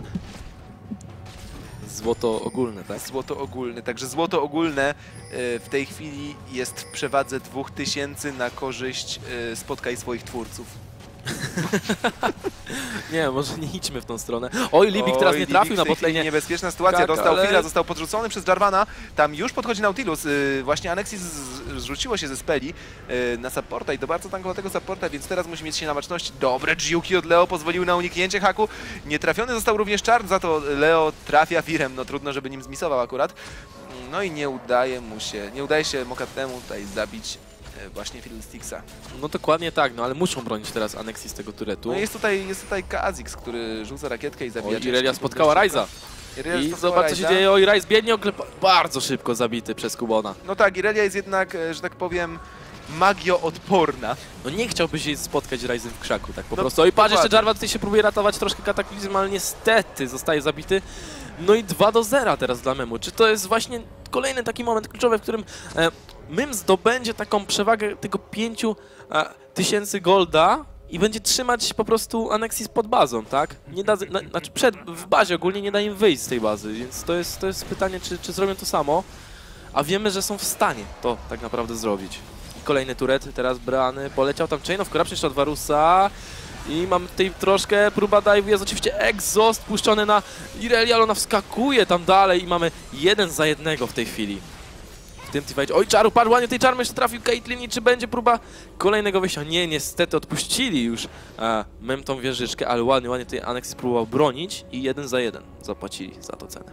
Złoto ogólne, tak? Złoto ogólne. Także złoto ogólne e, w tej chwili jest w przewadze dwóch tysięcy na korzyść e, spotkaj swoich twórców. Nie, może nie idźmy w tą stronę. Oj, Libik teraz Oj, nie trafił Libik na w tej chwili botlane. Niebezpieczna sytuacja, Tak, dostał ale- Fila, został podrzucony przez Jarvana. Tam już podchodzi Nautilus. Yy, właśnie Anexis z- zrzuciło się ze speli yy, na supporta i to bardzo tankowatego supporta, więc teraz musi mieć się na baczności. Dobre dżiuki od Leo pozwoliły na uniknięcie haku. Nietrafiony został również Czarn, za to Leo trafia firem. No trudno, żeby nim zmisował akurat. No i nie udaje mu się, nie udaje się Mokatemu tutaj zabić yy, właśnie Fiddlesticksa. No dokładnie tak, no ale muszą bronić teraz Anexis tego turetu. No jest tutaj, jest tutaj Kha'Zix, który rzuca rakietkę i zabija. Oj, Irelia części spotkała dość Ryza. szybko. Irelia I spotkała zobacz, co się Ryza. dzieje. Oj, Ryze biednie oklepa... Bardzo szybko zabity przez Kubona. No tak, Irelia jest jednak, e, że tak powiem, magioodporna. No nie chciałby się spotkać Ryzem w krzaku, tak po No, prostu. Oj, patrz, jeszcze dokładnie. Jarvan tutaj się próbuje ratować troszkę kataklizm, ale niestety zostaje zabity. No i dwa do zera teraz dla Mymu. Czy to jest właśnie kolejny taki moment kluczowy, w którym e, Mym zdobędzie taką przewagę tego pięciu e, tysięcy golda i będzie trzymać po prostu Anexis pod bazą, tak? Nie da, na, znaczy przed, w bazie ogólnie nie da im wyjść z tej bazy, więc to jest, to jest pytanie, czy, czy zrobią to samo, a wiemy, że są w stanie to tak naprawdę zrobić. I kolejny turet, teraz brany, poleciał tam Chain of Corruption jeszcze od Varusa i mamy tutaj troszkę, próba dive'u, jest oczywiście exhaust puszczony na Irelia, ale ona wskakuje tam dalej i mamy jeden za jednego w tej chwili. W tym teamfightie. Oj, czaru padł, ładnie tej czarmy jeszcze trafił Caitlyn i czy będzie próba kolejnego wyjścia? Nie, niestety odpuścili już e, Mym tą wieżyczkę, ale ładnie, ładnie tutaj Anexis próbował bronić i jeden za jeden zapłacili za to cenę.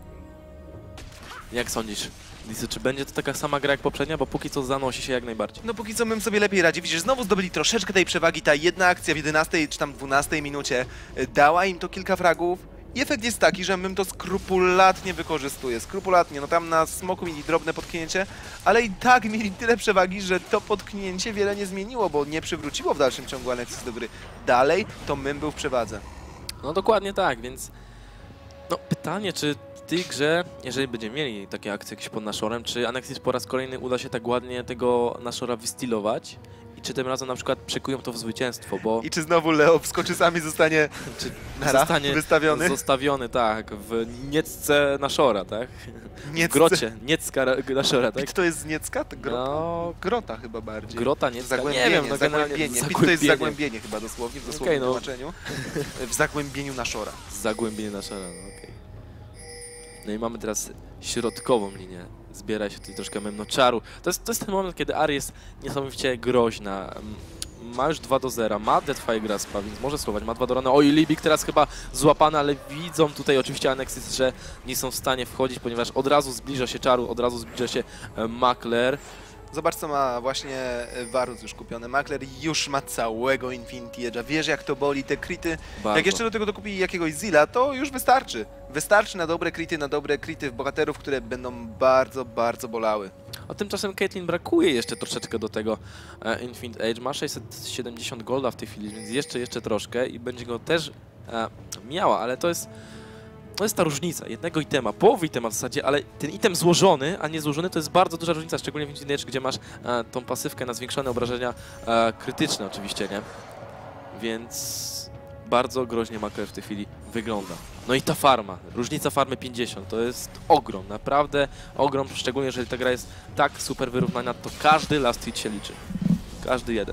Jak sądzisz, Lisy, czy będzie to taka sama gra jak poprzednia, bo póki co zanosi się jak najbardziej? No póki co Mym sobie lepiej radzi. Widzisz, znowu zdobyli troszeczkę tej przewagi. Ta jedna akcja w jedenastej czy tam dwunastej minucie e, dała im to kilka fragów. I efekt jest taki, że Mym to skrupulatnie wykorzystuje. Skrupulatnie. No tam na smoku mieli drobne potknięcie, ale i tak mieli tyle przewagi, że to potknięcie wiele nie zmieniło, bo nie przywróciło w dalszym ciągu Anexis do gry. Dalej to Mym był w przewadze. No dokładnie tak, więc no pytanie, czy w tej grze, jeżeli będziemy mieli takie akcje jakieś pod Nashorem, czy Anexis po raz kolejny uda się tak ładnie tego Nashora wystylować i czy tym razem na przykład przekują to w zwycięstwo, bo I czy znowu Leo wskoczy sam i zostanie, czy nara, zostanie wystawiony? zostawiony, tak, w Niecce Nashora, tak? Niecce. W grocie Niecka Nashora, tak? Pit to jest z Niecka? To grota? No, Grota chyba bardziej. grota Niecka, Zagłębienie, nie wiem, no generalnie zagłębienie. Pit to jest zagłębienie chyba dosłownie, w dosłownym Okej, no. tłumaczeniu. W zagłębieniu Nashora. Zagłębienie Nashora, no okej. No i mamy teraz środkową linię. Zbiera się tutaj troszkę memnoczaru. To jest, to jest ten moment, kiedy Ari jest niesamowicie groźna. Ma już dwa do zera, ma Deathfire Graspa, więc może spróbować, ma dwa do rana. Oj, Libik teraz chyba złapany, ale widzą tutaj oczywiście Anexis, że nie są w stanie wchodzić, ponieważ od razu zbliża się Czaru, od razu zbliża się e, Makler. Zobacz, co ma właśnie Varus już kupione. Makler już ma całego Infinity Edge'a. Wiesz, jak to boli te krity. Bardzo. Jak jeszcze do tego dokupi jakiegoś Zilla, to już wystarczy. Wystarczy na dobre krity, na dobre krity w bohaterów, które będą bardzo, bardzo bolały. A tymczasem Caitlyn brakuje jeszcze troszeczkę do tego e, Infinite Edge. Ma sześćset siedemdziesiąt golda w tej chwili, więc jeszcze, jeszcze troszkę i będzie go też e, miała, ale to jest, to jest ta różnica jednego itema, połowy itema w zasadzie, ale ten item złożony, a nie złożony, to jest bardzo duża różnica, szczególnie w Infinite Edge, gdzie masz e, tą pasywkę na zwiększone obrażenia e, krytyczne oczywiście, nie? Więc bardzo groźnie Makler w tej chwili wygląda. No i ta farma, różnica farmy pięćdziesiąt, to jest ogrom, naprawdę ogrom, szczególnie jeżeli ta gra jest tak super wyrównana, to każdy last hit się liczy. Każdy jeden.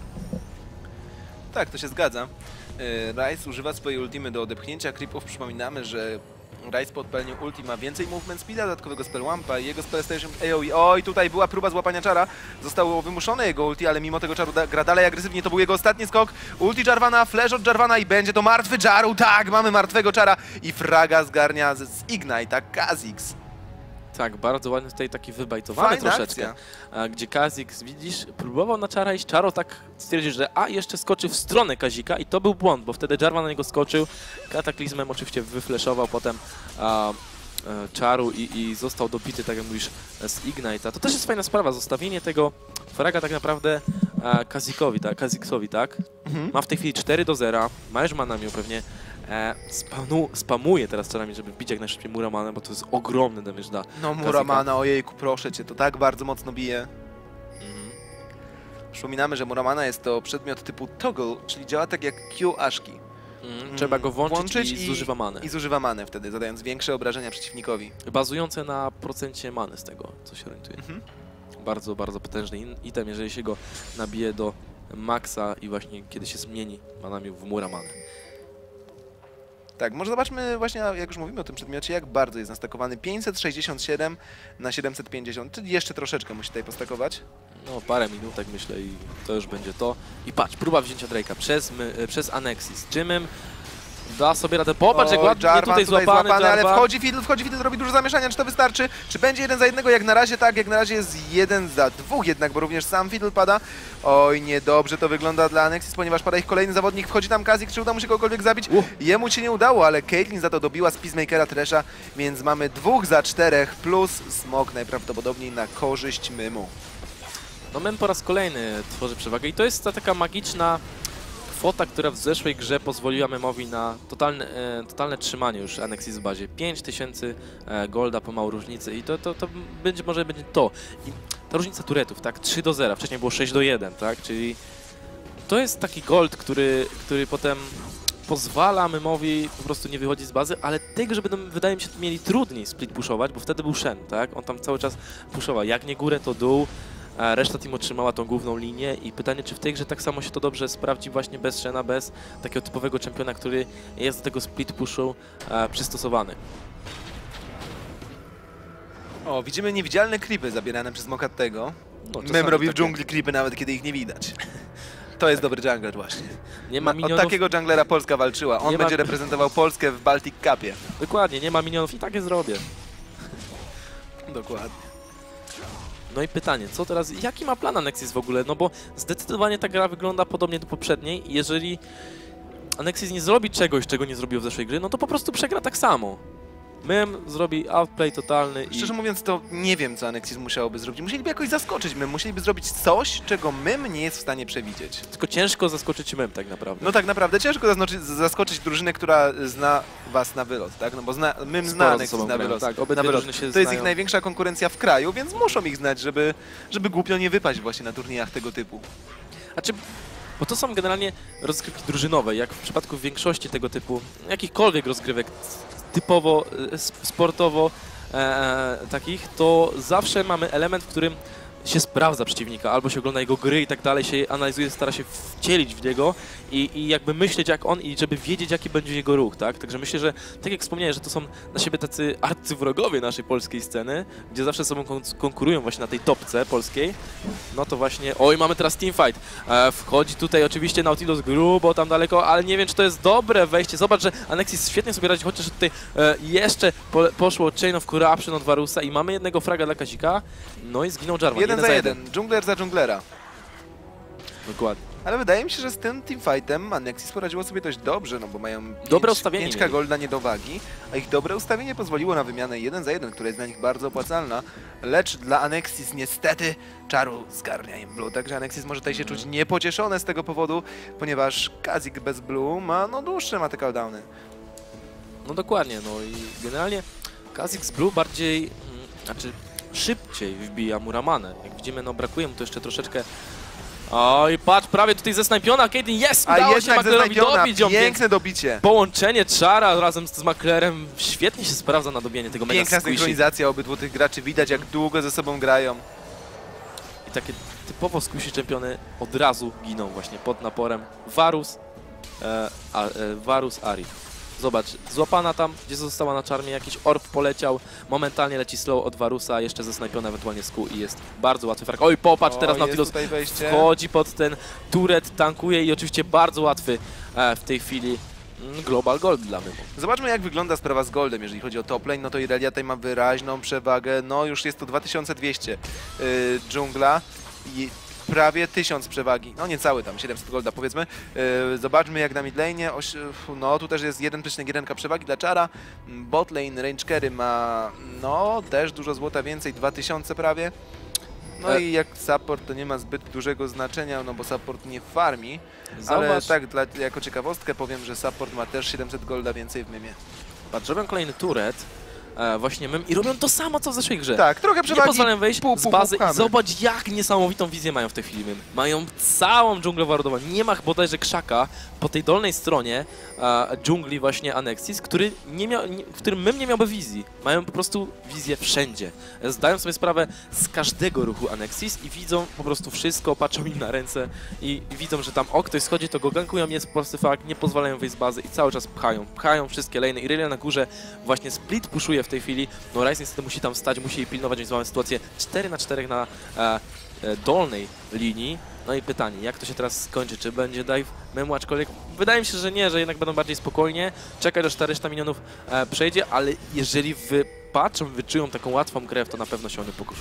Tak, to się zgadza. Ryze używa swojej ultimy do odepchnięcia creepów. Przypominamy, że Ryze po odpaleniu ulti ma więcej movement speeda, dodatkowego spellwampa i jego spell station A O E. Oj, tutaj była próba złapania czara. Zostało wymuszone jego ulti, ale mimo tego czaru da, gra dalej agresywnie. To był jego ostatni skok. Ulti Jarvana, flash od Jarvana i będzie to martwy Jaru. Tak, mamy martwego czara i fraga zgarnia z, z Ignite'a Kha'Zix. Tak, bardzo ładny tutaj taki wybajtowany Fajna troszeczkę. A, gdzie Kha'Zix, widzisz, próbował na czara iść, Czaro tak stwierdził, że a, jeszcze skoczy w stronę Kazika i to był błąd, bo wtedy Jarvan na niego skoczył, kataklizmem oczywiście wyfleszował potem a, a, Czaru i, i został dobity, tak jak mówisz, z Ignite'a. To też jest fajna sprawa, zostawienie tego fraga tak naprawdę Kha'Zikowi, tak, Kha'Zixowi, tak? Mhm. Ma w tej chwili cztery do zera, ma już manamiu pewnie. E, spanu, spamuje teraz czarami, żeby wbić jak najszybciej Muramana, bo to jest ogromny damage dla No Kha'Zika. Muramana, ojejku, proszę cię, to tak bardzo mocno bije. Mhm. Przypominamy, że Muramana jest to przedmiot typu toggle, czyli działa tak jak Q Ashki. Mhm. Trzeba go włączyć, Włączyć i, i- zużywa manę. I zużywa manę wtedy, zadając większe obrażenia przeciwnikowi. Bazujące na procencie many z tego, co się orientuje. Mhm. Bardzo, bardzo potężny in- item, jeżeli się go nabije do maksa i właśnie kiedy się zmieni manami w Muramanę. Tak, może zobaczmy właśnie, jak już mówimy o tym przedmiocie, jak bardzo jest nastakowany. pięćset sześćdziesiąt siedem na siedemset pięćdziesiąt, czyli jeszcze troszeczkę musi tutaj postakować. No, parę minut, tak myślę, i to już będzie to. I patrz, próba wzięcia Drake'a przez, my, przez Anexis. Jimem da sobie radę. Popatrz, jak O, ładnie Jarvan tutaj złapany, ale Jarvan. wchodzi Fiddle, wchodzi Fiddle, robi dużo zamieszania, czy to wystarczy? Czy będzie jeden za jednego? Jak na razie tak, jak na razie jest jeden za dwóch jednak, bo również sam Fiddle pada. Oj, niedobrze to wygląda dla Anexis, ponieważ pada ich kolejny zawodnik, wchodzi tam Kha'Zix, czy uda mu się kogokolwiek zabić? Uh. Jemu się nie udało, ale Caitlyn za to dobiła z Peacemakera Thresh'a, więc mamy dwóch za czterech plus smok najprawdopodobniej na korzyść Mymu. No Mem po raz kolejny tworzy przewagę i to jest ta taka magiczna kwota, która w zeszłej grze pozwoliła Memowi na totalne, e, totalne trzymanie już Anexis w bazie. pięć tysięcy e, golda pomału różnicy i to, to, to będzie, może będzie to. I ta różnica turetów, tak, trzy do zera, wcześniej było sześć do jeden, tak, czyli to jest taki gold, który, który potem pozwala Memowi po prostu nie wychodzić z bazy, ale tej grze będą, wydaje mi się, mieli trudniej split pushować, bo wtedy był Shen, tak, on tam cały czas pushował, jak nie górę, to dół. A reszta team otrzymała tą główną linię i pytanie, czy w tej grze tak samo się to dobrze sprawdzi właśnie bez Shena, bez takiego typowego czempiona, który jest do tego split pushu e, przystosowany. O, widzimy niewidzialne creepy zabierane przez Mokatego. No, Mem czasami robi w takie- dżungli creepy nawet kiedy ich nie widać. To jest dobry jungler właśnie. Nie ma Od minionów, takiego junglera Polska walczyła. On Nie ma- będzie reprezentował Polskę w Baltic Cupie. dokładnie, nie ma minionów i tak je zrobię. Dokładnie. No i pytanie, co teraz, jaki ma plan Anexis w ogóle? No bo zdecydowanie ta gra wygląda podobnie do poprzedniej. Jeżeli Anexis nie zrobi czegoś, czego nie zrobił w zeszłej gry, no to po prostu przegra tak samo. Mem zrobi outplay totalny i... Szczerze mówiąc, to nie wiem, co Anexis musiałoby zrobić. Musieliby jakoś zaskoczyć Mem, musieliby zrobić coś, czego Mem nie jest w stanie przewidzieć. Tylko ciężko zaskoczyć Mem tak naprawdę. No tak naprawdę ciężko zaznaczyć, zaskoczyć drużynę, która zna was na wylot, tak? No bo zna, Mem zna Sporo ze Anexis sobą na grają, wylot. tak, na obydwie wylot. drużyny się To jest znają. ich największa konkurencja w kraju, więc muszą ich znać, żeby, żeby głupio nie wypaść właśnie na turniejach tego typu. Znaczy, bo to są generalnie rozgrywki drużynowe, jak w przypadku większości tego typu, jakichkolwiek rozgrywek typowo, e, sportowo e, takich, to zawsze mamy element, w którym się sprawdza przeciwnika, albo się ogląda jego gry i tak dalej, się analizuje, stara się wcielić w niego i, i jakby myśleć jak on i żeby wiedzieć jaki będzie jego ruch, tak? Także myślę, że tak jak wspomniałem, że to są na siebie tacy arcywrogowie naszej polskiej sceny, gdzie zawsze ze sobą kon konkurują właśnie na tej topce polskiej, no to właśnie, oj mamy teraz teamfight, e, wchodzi tutaj oczywiście Nautilus grubo tam daleko, ale nie wiem czy to jest dobre wejście, zobacz, że Anexis świetnie sobie radzi, chociaż tutaj e, jeszcze po, poszło Chain of Corruption od Varusa i mamy jednego fraga dla Kazika, no i zginął Jarvan. Jeden za jeden, dżungler za dżunglera. Dokładnie. Ale wydaje mi się, że z tym teamfightem Anexis poradziło sobie dość dobrze, no bo mają dobre ustawienie pięć ka golda nie do wagi, a ich dobre ustawienie pozwoliło na wymianę jeden za jeden, która jest dla nich bardzo opłacalna, lecz dla Anexis niestety czaru zgarnia im blue, także Anexis może tutaj się czuć niepocieszone z tego powodu, ponieważ Kazik bez blue ma no dłuższe ma te cooldowny. No dokładnie, no i generalnie Kazik z blue bardziej, mm, znaczy szybciej wbija Muramanę. Jak widzimy, no brakuje mu to jeszcze troszeczkę. Oj, patrz, prawie tutaj zesnajpiona Caitlyn, jest! A Udało się jednak Maklerowi zesnajpiona, dobić ją, piękne więc dobicie. połączenie Chara razem z, z Maklerem świetnie się sprawdza na dobienie tego mega Piękna squishy. synchronizacja obydwu tych graczy, widać jak długo ze sobą grają. I takie typowo squishy czempiony od razu giną właśnie pod naporem. Varus, e, a, e, Varus, Ahri. Zobacz, złapana tam, gdzie została na czarmie, jakiś orb poleciał, momentalnie leci slow od Varusa, jeszcze zesnajpiona ewentualnie z kół i jest bardzo łatwy frag. Oj, popatrz, O, teraz jest Nautilus tutaj wejście. wchodzi pod ten turret, tankuje i oczywiście bardzo łatwy e, w tej chwili mm, Global Gold dla Mymu. Zobaczmy jak wygląda sprawa z goldem, jeżeli chodzi o top lane, no to Irelia tutaj ma wyraźną przewagę, no już jest to dwa tysiące dwieście yy, dżungla i prawie tysiąc przewagi, no niecały tam, siedemset golda powiedzmy. Yy, zobaczmy jak na midlane, no tu też jest jeden przecinek jeden przewagi dla Chara, botlane range carry ma no też dużo złota więcej, dwa tysiące prawie. No e i jak support to nie ma zbyt dużego znaczenia, no bo support nie farmi, Zobacz. ale tak dla, jako ciekawostkę powiem, że support ma też siedemset golda więcej w mymie. Patrz, robią kolejny turret, e, właśnie Mym i robią to samo co w zeszłej grze. Tak, trochę Nie przewagi. pozwalają wejść pół, z pół, bazy pół i zobacz jak niesamowitą wizję mają w tej chwili Mym. Mają całą dżunglę warudowaną. Nie ma bodajże krzaka po tej dolnej stronie e, dżungli właśnie Anexis, który nie miał, nie, w którym Mym nie miałby wizji. Mają po prostu wizję wszędzie. Zdają sobie sprawę z każdego ruchu Anexis i widzą po prostu wszystko, patrzą im na ręce i, i widzą, że tam o, ktoś schodzi, to go gankują, jest po prostu fakt, nie pozwalają wyjść z bazy i cały czas pchają. Pchają wszystkie lane'y. Irelia na górze właśnie split pushuje w tej chwili. No Ryze niestety musi tam stać, musi jej pilnować, więc mamy sytuację cztery na cztery na e, e, dolnej linii. No i pytanie, jak to się teraz skończy? Czy będzie dive Mymu, aczkolwiek wydaje mi się, że nie, że jednak będą bardziej spokojnie. Czekać, aż ta reszta minionów e, przejdzie, ale jeżeli wypatrzą, wyczują taką łatwą grę, to na pewno się one pokuszą.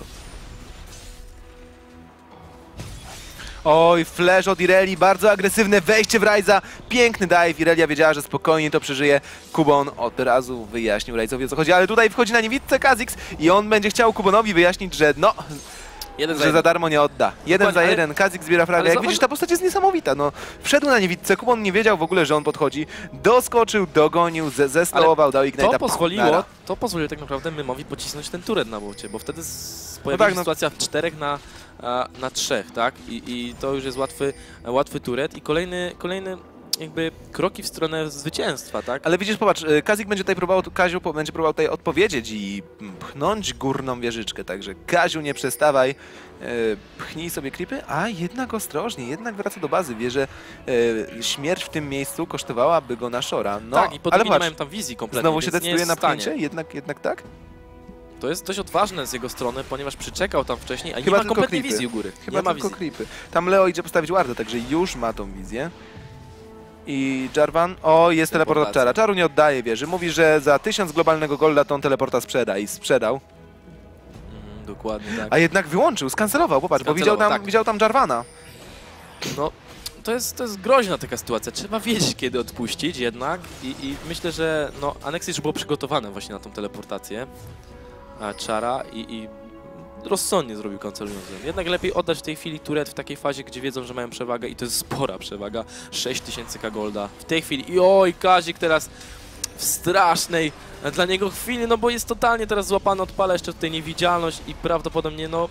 Oj, flash od Ireli, bardzo agresywne wejście w Ryza, piękny dive, Irelia wiedziała, że spokojnie to przeżyje. Kubon od razu wyjaśnił Ryzowi o co chodzi, ale tutaj wchodzi na niewidce Kha'Zix i on będzie chciał Kubonowi wyjaśnić, że no, Jeden że za za jeden. darmo nie odda. Jeden za ale- jeden, Kha'Zix zbiera fragę. Jak zobacz- widzisz, ta postać jest niesamowita, no. Wszedł na niewidce, Kubon nie wiedział w ogóle, że on podchodzi, doskoczył, dogonił, ze zeslowował, dał Ignite'a. To pozwoliło, nara. to pozwoliło tak naprawdę Mymowi pocisnąć ten turret na bocie, bo wtedy z, pojawiła tak, się no. sytuacja w czterech na, a, na trzech, tak? I, I to już jest łatwy, łatwy turret i kolejny, kolejny jakby kroki w stronę zwycięstwa, tak? Ale widzisz, popatrz, y, Kazik będzie tutaj próbował, Kaziu po- będzie próbował tutaj odpowiedzieć i mm, pchnąć górną wieżyczkę, także Kaziu nie przestawaj, y, pchnij sobie creepy, a jednak ostrożnie, jednak wraca do bazy, wie, że y, śmierć w tym miejscu kosztowałaby go na Shora. No, tak, i po ale nie patrz, mają tam wizji kompletnie, znowu się więc nie decyduje jest na w stanie. pchnięcie, jednak, jednak tak? To jest dość odważne z jego strony, ponieważ przyczekał tam wcześniej, a nie Chyba ma tylko kompletnie creepy. wizji u góry. Chyba nie ma tylko wizji. creepy. Tam Leo idzie postawić wardę, także już ma tą wizję. I Jarvan, o, jest teleport od Teleportacja. Chara. Czaru nie oddaje wieży. Mówi, że za tysiąc globalnego golda tą teleporta sprzeda i sprzedał. Mhm, dokładnie tak. A jednak wyłączył, skancelował, popatrz, bo widział Skancelował, tam, tak. widział tam Jarvana. No, to jest, to jest groźna taka sytuacja. Trzeba wiedzieć, kiedy odpuścić jednak i, i myślę, że no, Anexis już było przygotowane właśnie na tą teleportację a Chara i, i rozsądnie zrobił kancelując ją. Jednak lepiej oddać w tej chwili turret w takiej fazie, gdzie wiedzą, że mają przewagę i to jest spora przewaga. sześć tysięcy K golda w tej chwili. I oj, Kazik teraz w strasznej dla niego chwili, no bo jest totalnie teraz złapany, odpala jeszcze tutaj niewidzialność i prawdopodobnie no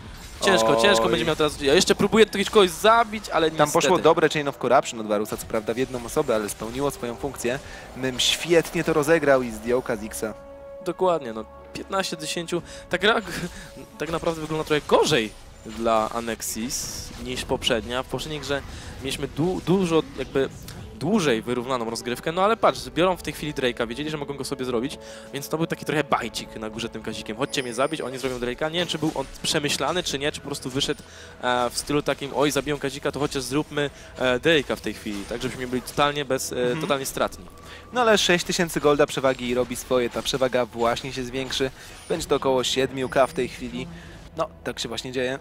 ciężko, Oj. ciężko będzie miał teraz. Ja jeszcze próbuję tutaj kogoś zabić, ale Tam niestety. poszło dobre Chain of Corruption od Varusa, co prawda w jedną osobę, ale spełniło swoją funkcję. Mym świetnie to rozegrał i zdjął Kha'Zixa. Dokładnie, no piętnaście do dziesięciu. Ta gra g- tak naprawdę wygląda trochę gorzej dla Anexis niż poprzednia. W poprzedniej grze mieliśmy du dużo jakby dłużej wyrównaną rozgrywkę, no ale patrz, biorą w tej chwili Drake'a, wiedzieli, że mogą go sobie zrobić, więc to był taki trochę bajcik na górze tym Kazikiem. Chodźcie mnie zabić, oni zrobią Drake'a. Nie wiem, czy był on przemyślany, czy nie, czy po prostu wyszedł e, w stylu takim, oj, zabiją Kazika, to chociaż zróbmy e, Drake'a w tej chwili, tak żebyśmy byli totalnie bez, e, Mhm. totalnie stratni. No ale sześć tysięcy golda przewagi robi swoje, ta przewaga właśnie się zwiększy. Będzie to około siedem K w tej chwili. No, tak się właśnie dzieje.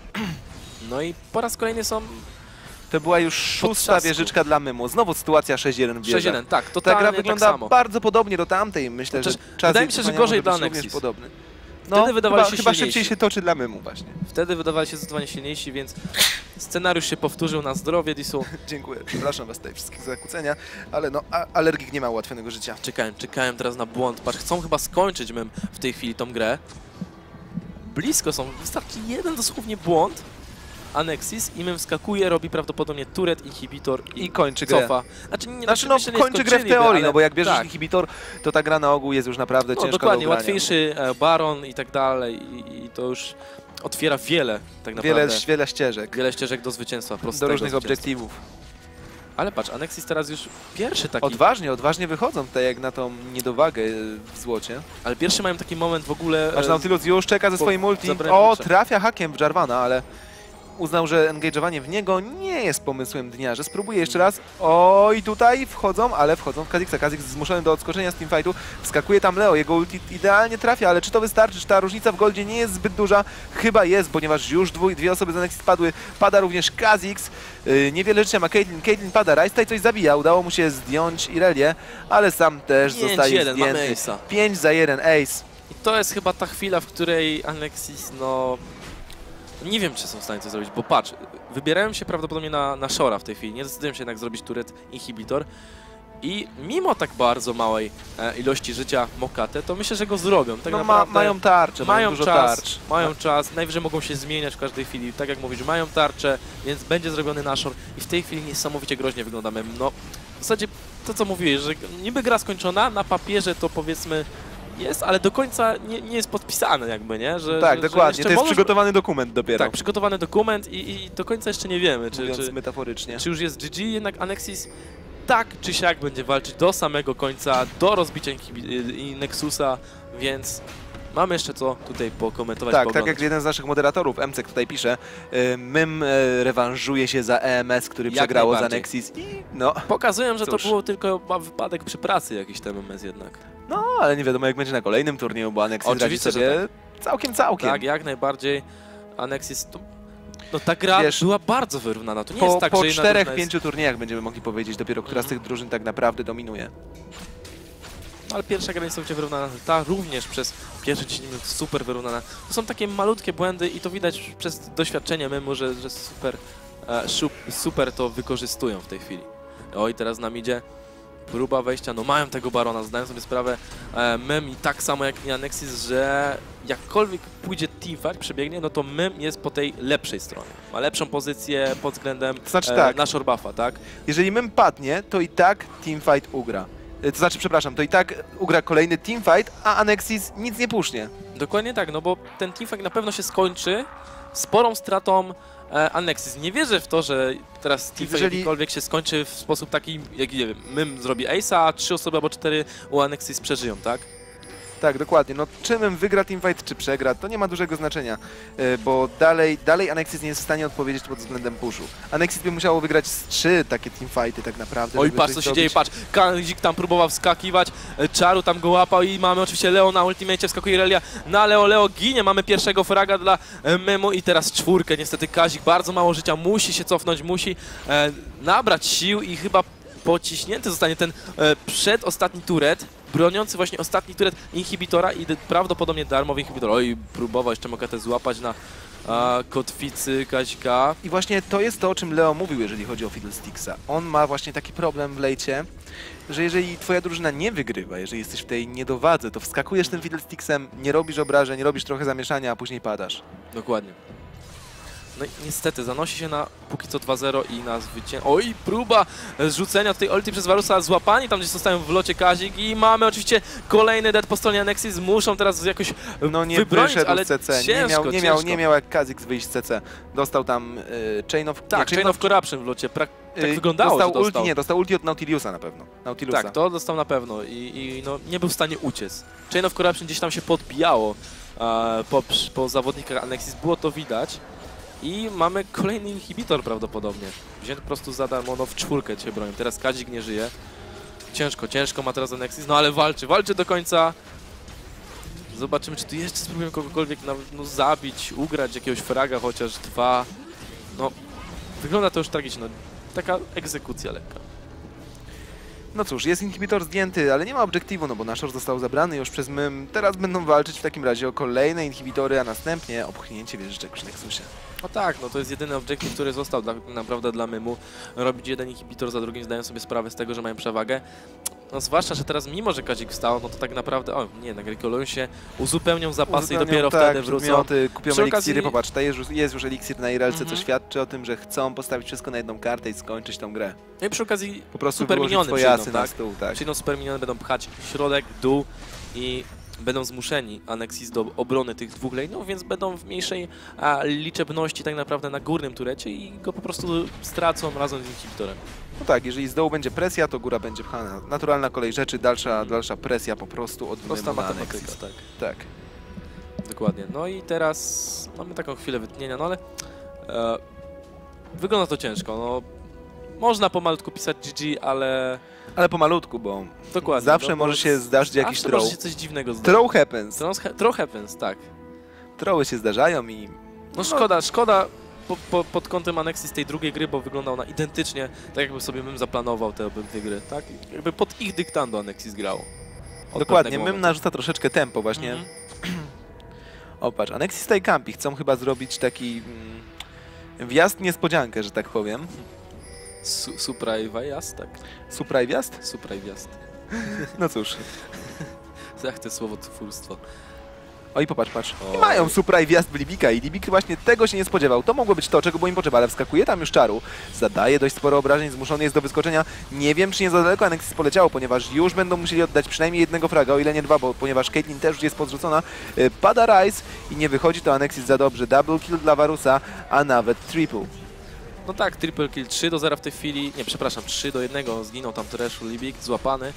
No i po raz kolejny są To była już szósta trzasku. wieżyczka dla Mymu. Znowu sytuacja sześć jeden w sześć wieżach. jeden, tak, Ta totalnie gra wygląda tak samo. bardzo podobnie do tamtej. Myślę, Chociaż że czas wydaje jej mi się, że trwania gorzej może dla być również Nexus. podobny. Wtedy No, wydawali chyba, się chyba silniejsi. szybciej się toczy dla Mymu właśnie. Wtedy wydawali się zdecydowanie silniejsi, więc scenariusz się powtórzył na zdrowie Disu. Dziękuję. Przepraszam was tutaj wszystkich za zakłócenia, ale no, a, alergik nie ma ułatwionego życia. Czekałem, czekałem teraz na błąd. Patrz, chcą chyba skończyć mem w tej chwili tą grę. Blisko są, wystarczy jeden dosłownie błąd. Anexis i mem wskakuje, robi prawdopodobnie turret, inhibitor i I kończy grę. cofa. Znaczy, nie, Znaczy no, myślę, nie kończy grę w skończyliby, teorii, ale no bo jak bierzesz tak. inhibitor, to ta gra na ogół jest już naprawdę No ciężka dokładnie, do ugrania. łatwiejszy e, baron i tak dalej i, i to już otwiera wiele tak naprawdę. Wiele, wiele ścieżek Wiele ścieżek do zwycięstwa, prostego do różnych zwycięstwa. obiektywów. Ale patrz, Anexis teraz już pierwszy taki, Odważnie, odważnie wychodzą tutaj jak na tą niedowagę w złocie. ale pierwszy mają taki moment w ogóle... Aż e, Nautilus już czeka ze po- swoim ulti. zabrałem O, klucze. trafia hakiem w Jarvana, ale uznał, że engage'owanie w niego nie jest pomysłem dnia, że spróbuje jeszcze raz. O, i tutaj wchodzą, ale wchodzą w Kha'Zixa. Kha'Zix zmuszony do odskoczenia z teamfightu. Wskakuje tam Leo, jego ulti idealnie trafia, ale czy to wystarczy? Czy ta różnica w goldzie nie jest zbyt duża? Chyba jest, ponieważ już dwój, dwie osoby z Anexis padły. Pada również Kha'Zix. Yy, niewiele życia ma Caitlyn. Caitlyn pada, Ryze tutaj coś zabija. Udało mu się zdjąć Irelię, ale sam też pięć zostaje jeden, mamy zdjęty. ace'a. pięć za jeden, ace. I to jest chyba ta chwila, w której Anexis, no... Nie wiem, czy są w stanie to zrobić, bo patrz, wybierają się prawdopodobnie na, na Shora w tej chwili, nie decydują się jednak zrobić turret inhibitor i mimo tak bardzo małej e, ilości życia Mokate, to myślę, że go zrobią. Tak No ma, naprawdę mają tarczę, mają, mają dużo czas, tarcz. mają czas, najwyżej mogą się zmieniać w każdej chwili, tak jak mówisz, mają tarczę, więc będzie zrobiony naszor i w tej chwili niesamowicie groźnie wyglądamy. No, w zasadzie to, co mówiłeś, że niby gra skończona, na papierze to powiedzmy jest, ale do końca nie, nie jest podpisane jakby, nie? Że, Tak, że, dokładnie, że to jest możesz... przygotowany dokument dopiero, Tak, przygotowany dokument i, i do końca jeszcze nie wiemy, czy, mówiąc czy, metaforycznie. czy już jest G G, jednak Anexis tak czy siak będzie walczyć do samego końca, do rozbicia Inhibi- i Nexusa, więc mamy jeszcze co tutaj pokomentować, Tak, tak pooglądać. jak jeden z naszych moderatorów, Emcek tutaj pisze, y, Mym y, rewanżuje się za E M S, który Jak przegrało za najbardziej. Nexis i no, Pokazują, że Cóż. to było tylko chyba wypadek przy pracy jakiś ten M S jednak. no, ale nie wiadomo jak będzie na kolejnym turnieju, bo Nexis radzi Oczywiście, że sobie całkiem, całkiem. Tak, jak najbardziej. Anexis, to, no ta gra Wiesz, była bardzo wyrównana, to nie Po, jest tak, po że jedna czterech, drużyna jest... pięciu turniejach będziemy mogli powiedzieć dopiero, która z Mhm. tych drużyn tak naprawdę dominuje. Ale pierwsza gra niesamowicie wyrównana, ta również przez pierwsze dziesięć minut super wyrównana. To są takie malutkie błędy i to widać przez doświadczenie memu, że, że super, e, szup, super to wykorzystują w tej chwili. Oj, teraz nam idzie próba wejścia, no mają tego Barona, zdają sobie sprawę e, mem i tak samo jak i Anexis, że jakkolwiek pójdzie teamfight, przebiegnie, no to mem jest po tej lepszej stronie. Ma lepszą pozycję pod względem To znaczy e, tak. na Shorbuffa, tak? Jeżeli Mym padnie, to i tak teamfight ugra. Y, To znaczy, przepraszam, to i tak ugra kolejny teamfight, a Anexis nic nie pusznie. Dokładnie tak, no bo ten teamfight na pewno się skończy sporą stratą e, Anexis. Nie wierzę w to, że teraz teamfight Jeżeli- jakikolwiek się skończy w sposób taki, jak nie wiem, Mym zrobi Ace'a, a trzy osoby albo cztery u Anexis przeżyją, tak? Tak, dokładnie. No, czy Mym wygra teamfight, czy przegra, to nie ma dużego znaczenia, y, bo dalej, dalej Anexis nie jest w stanie odpowiedzieć pod względem puszu. Anexis by musiało wygrać z trzy takie teamfighty tak naprawdę. Oj, żeby patrz coś co się dzieje, zrobić. patrz, Kazik tam próbował wskakiwać, e, Czaru tam go łapał i mamy oczywiście Leo na ultimate, wskakuje Irelia na Leo, Leo ginie, mamy pierwszego fraga dla e, Memu i teraz czwórkę, niestety Kazik, bardzo mało życia, musi się cofnąć, musi e, nabrać sił i chyba pociśnięty zostanie ten e, przedostatni turret, broniący właśnie ostatni turret inhibitora i d- prawdopodobnie darmowy inhibitor. Oj, próbował jeszcze Mokate złapać na a, kotwicy Kazika. I właśnie to jest to, o czym Leo mówił, jeżeli chodzi o Fiddlesticksa. On ma właśnie taki problem w lejcie, że jeżeli twoja drużyna nie wygrywa, jeżeli jesteś w tej niedowadze, to wskakujesz tym Fiddlesticksem, nie robisz obrażeń, robisz trochę zamieszania, a później padasz. Dokładnie. No i niestety zanosi się na póki co dwa zero i na zwycięstwo. Oj, próba zrzucenia tej ulti przez Varusa, złapani tam gdzieś zostają w locie Kazik i mamy oczywiście kolejny dead po stronie Anexis. Muszą teraz jakoś No nie wybronić, wyszedł ale z C C, ciężko, nie, miał, nie, miał, ciężko. nie miał jak Kha'Zix wyjść z C C. Dostał tam y, Chain of... Tak, nie, Chain of Corruption w locie, pra tak y, wyglądało, dostał że dostał. ulti, nie, dostał ulti od Nautiliusa na pewno. Nautilusa. Tak, to dostał na pewno i, i no, nie był w stanie uciec. Chain of Corruption gdzieś tam się podbijało e, po, po zawodnikach Anexis, było to widać. I mamy kolejny inhibitor prawdopodobnie. Wzięty po prostu za darmo, no w czwórkę cię bronią. Teraz Kazik nie żyje. Ciężko, ciężko ma teraz Anexis, no ale walczy, walczy do końca. Zobaczymy, czy tu jeszcze spróbujemy kogokolwiek na, no, zabić, ugrać jakiegoś fraga, chociaż dwa. No, wygląda to już tragicznie. No, taka egzekucja lekka. No cóż, jest inhibitor zdjęty, ale nie ma obiektywu, no bo nasz został zabrany już przez Mym. Teraz będą walczyć w takim razie o kolejne inhibitory, a następnie opchnięcie wieżyczek przy Nexusie. No tak, no to jest jedyny obiektyw, który został dla, naprawdę dla Mymu. Robić jeden inhibitor za drugim, zdają sobie sprawę z tego, że mają przewagę. No zwłaszcza, że teraz mimo, że Kazik wstał, no to tak naprawdę, o nie, na Agricolują się, uzupełnią zapasy Uzupełnią, i dopiero tak, wtedy wrócą. przedmioty, kupią Przy eliksiry, okazji- popatrz, to jest już, jest już eliksir na Irelce, Mhm. co świadczy o tym, że chcą postawić wszystko na jedną kartę i skończyć tą grę. No i przy okazji Po prostu super wyłożyć miniony swoje przyjdą, asy tak? na stół, tak. Przyjdą super miniony, będą pchać środek, dół i będą zmuszeni Anexis do obrony tych dwóch lane'ów, więc będą w mniejszej a, liczebności tak naprawdę na górnym turecie i go po prostu stracą razem z inhibitorem. No tak, jeżeli z dołu będzie presja, to góra będzie pchana. Naturalna kolej rzeczy, dalsza, Mhm. dalsza presja po prostu od Prosta Mymu na matematyka, Nexus. tak. Tak. Dokładnie. No i teraz mamy taką chwilę wytchnienia, no ale e, wygląda to ciężko. No, można pomalutku pisać G G, ale Ale pomalutku, bo dokładnie. zawsze no, bo może się zdarzyć jakiś zawsze throw. może się coś dziwnego zdarzyć. Throw happens. Throw, throw happens, tak. Throwy się zdarzają i... No szkoda, szkoda po, po, pod kątem Anexis tej drugiej gry, bo wyglądał ona identycznie, tak jakby sobie Mym zaplanował te obydwie gry, tak? Jakby pod ich dyktando Anexis grało. Od Dokładnie, pewnego Mym momentu. narzuca troszeczkę tempo właśnie. Mhm. O patrz, Anexis tutaj campi, chcą chyba zrobić taki mm, wjazd niespodziankę, że tak powiem. Su Surprise wjazd, tak. Surprise wjazd? Surprise wjazd. No cóż. Jak to słowo twórstwo. Oj, popatrz, patrz. I Oj. mają surprise wjazd w Libika i Libik właśnie tego się nie spodziewał. To mogło być to, czego było im potrzeba, ale wskakuje tam już czaru. Zadaje dość sporo obrażeń, zmuszony jest do wyskoczenia. Nie wiem, czy nie za daleko Anexis poleciało, ponieważ już będą musieli oddać przynajmniej jednego fraga, o ile nie dwa, bo ponieważ Caitlyn też już jest podrzucona. Y, Pada Rise i nie wychodzi to Anexis za dobrze. Double kill dla Varusa, a nawet triple. No tak, triple kill, trzy do zera w tej chwili, nie, przepraszam, trzy do jednego, zginął tam Treshu, Libik, złapany.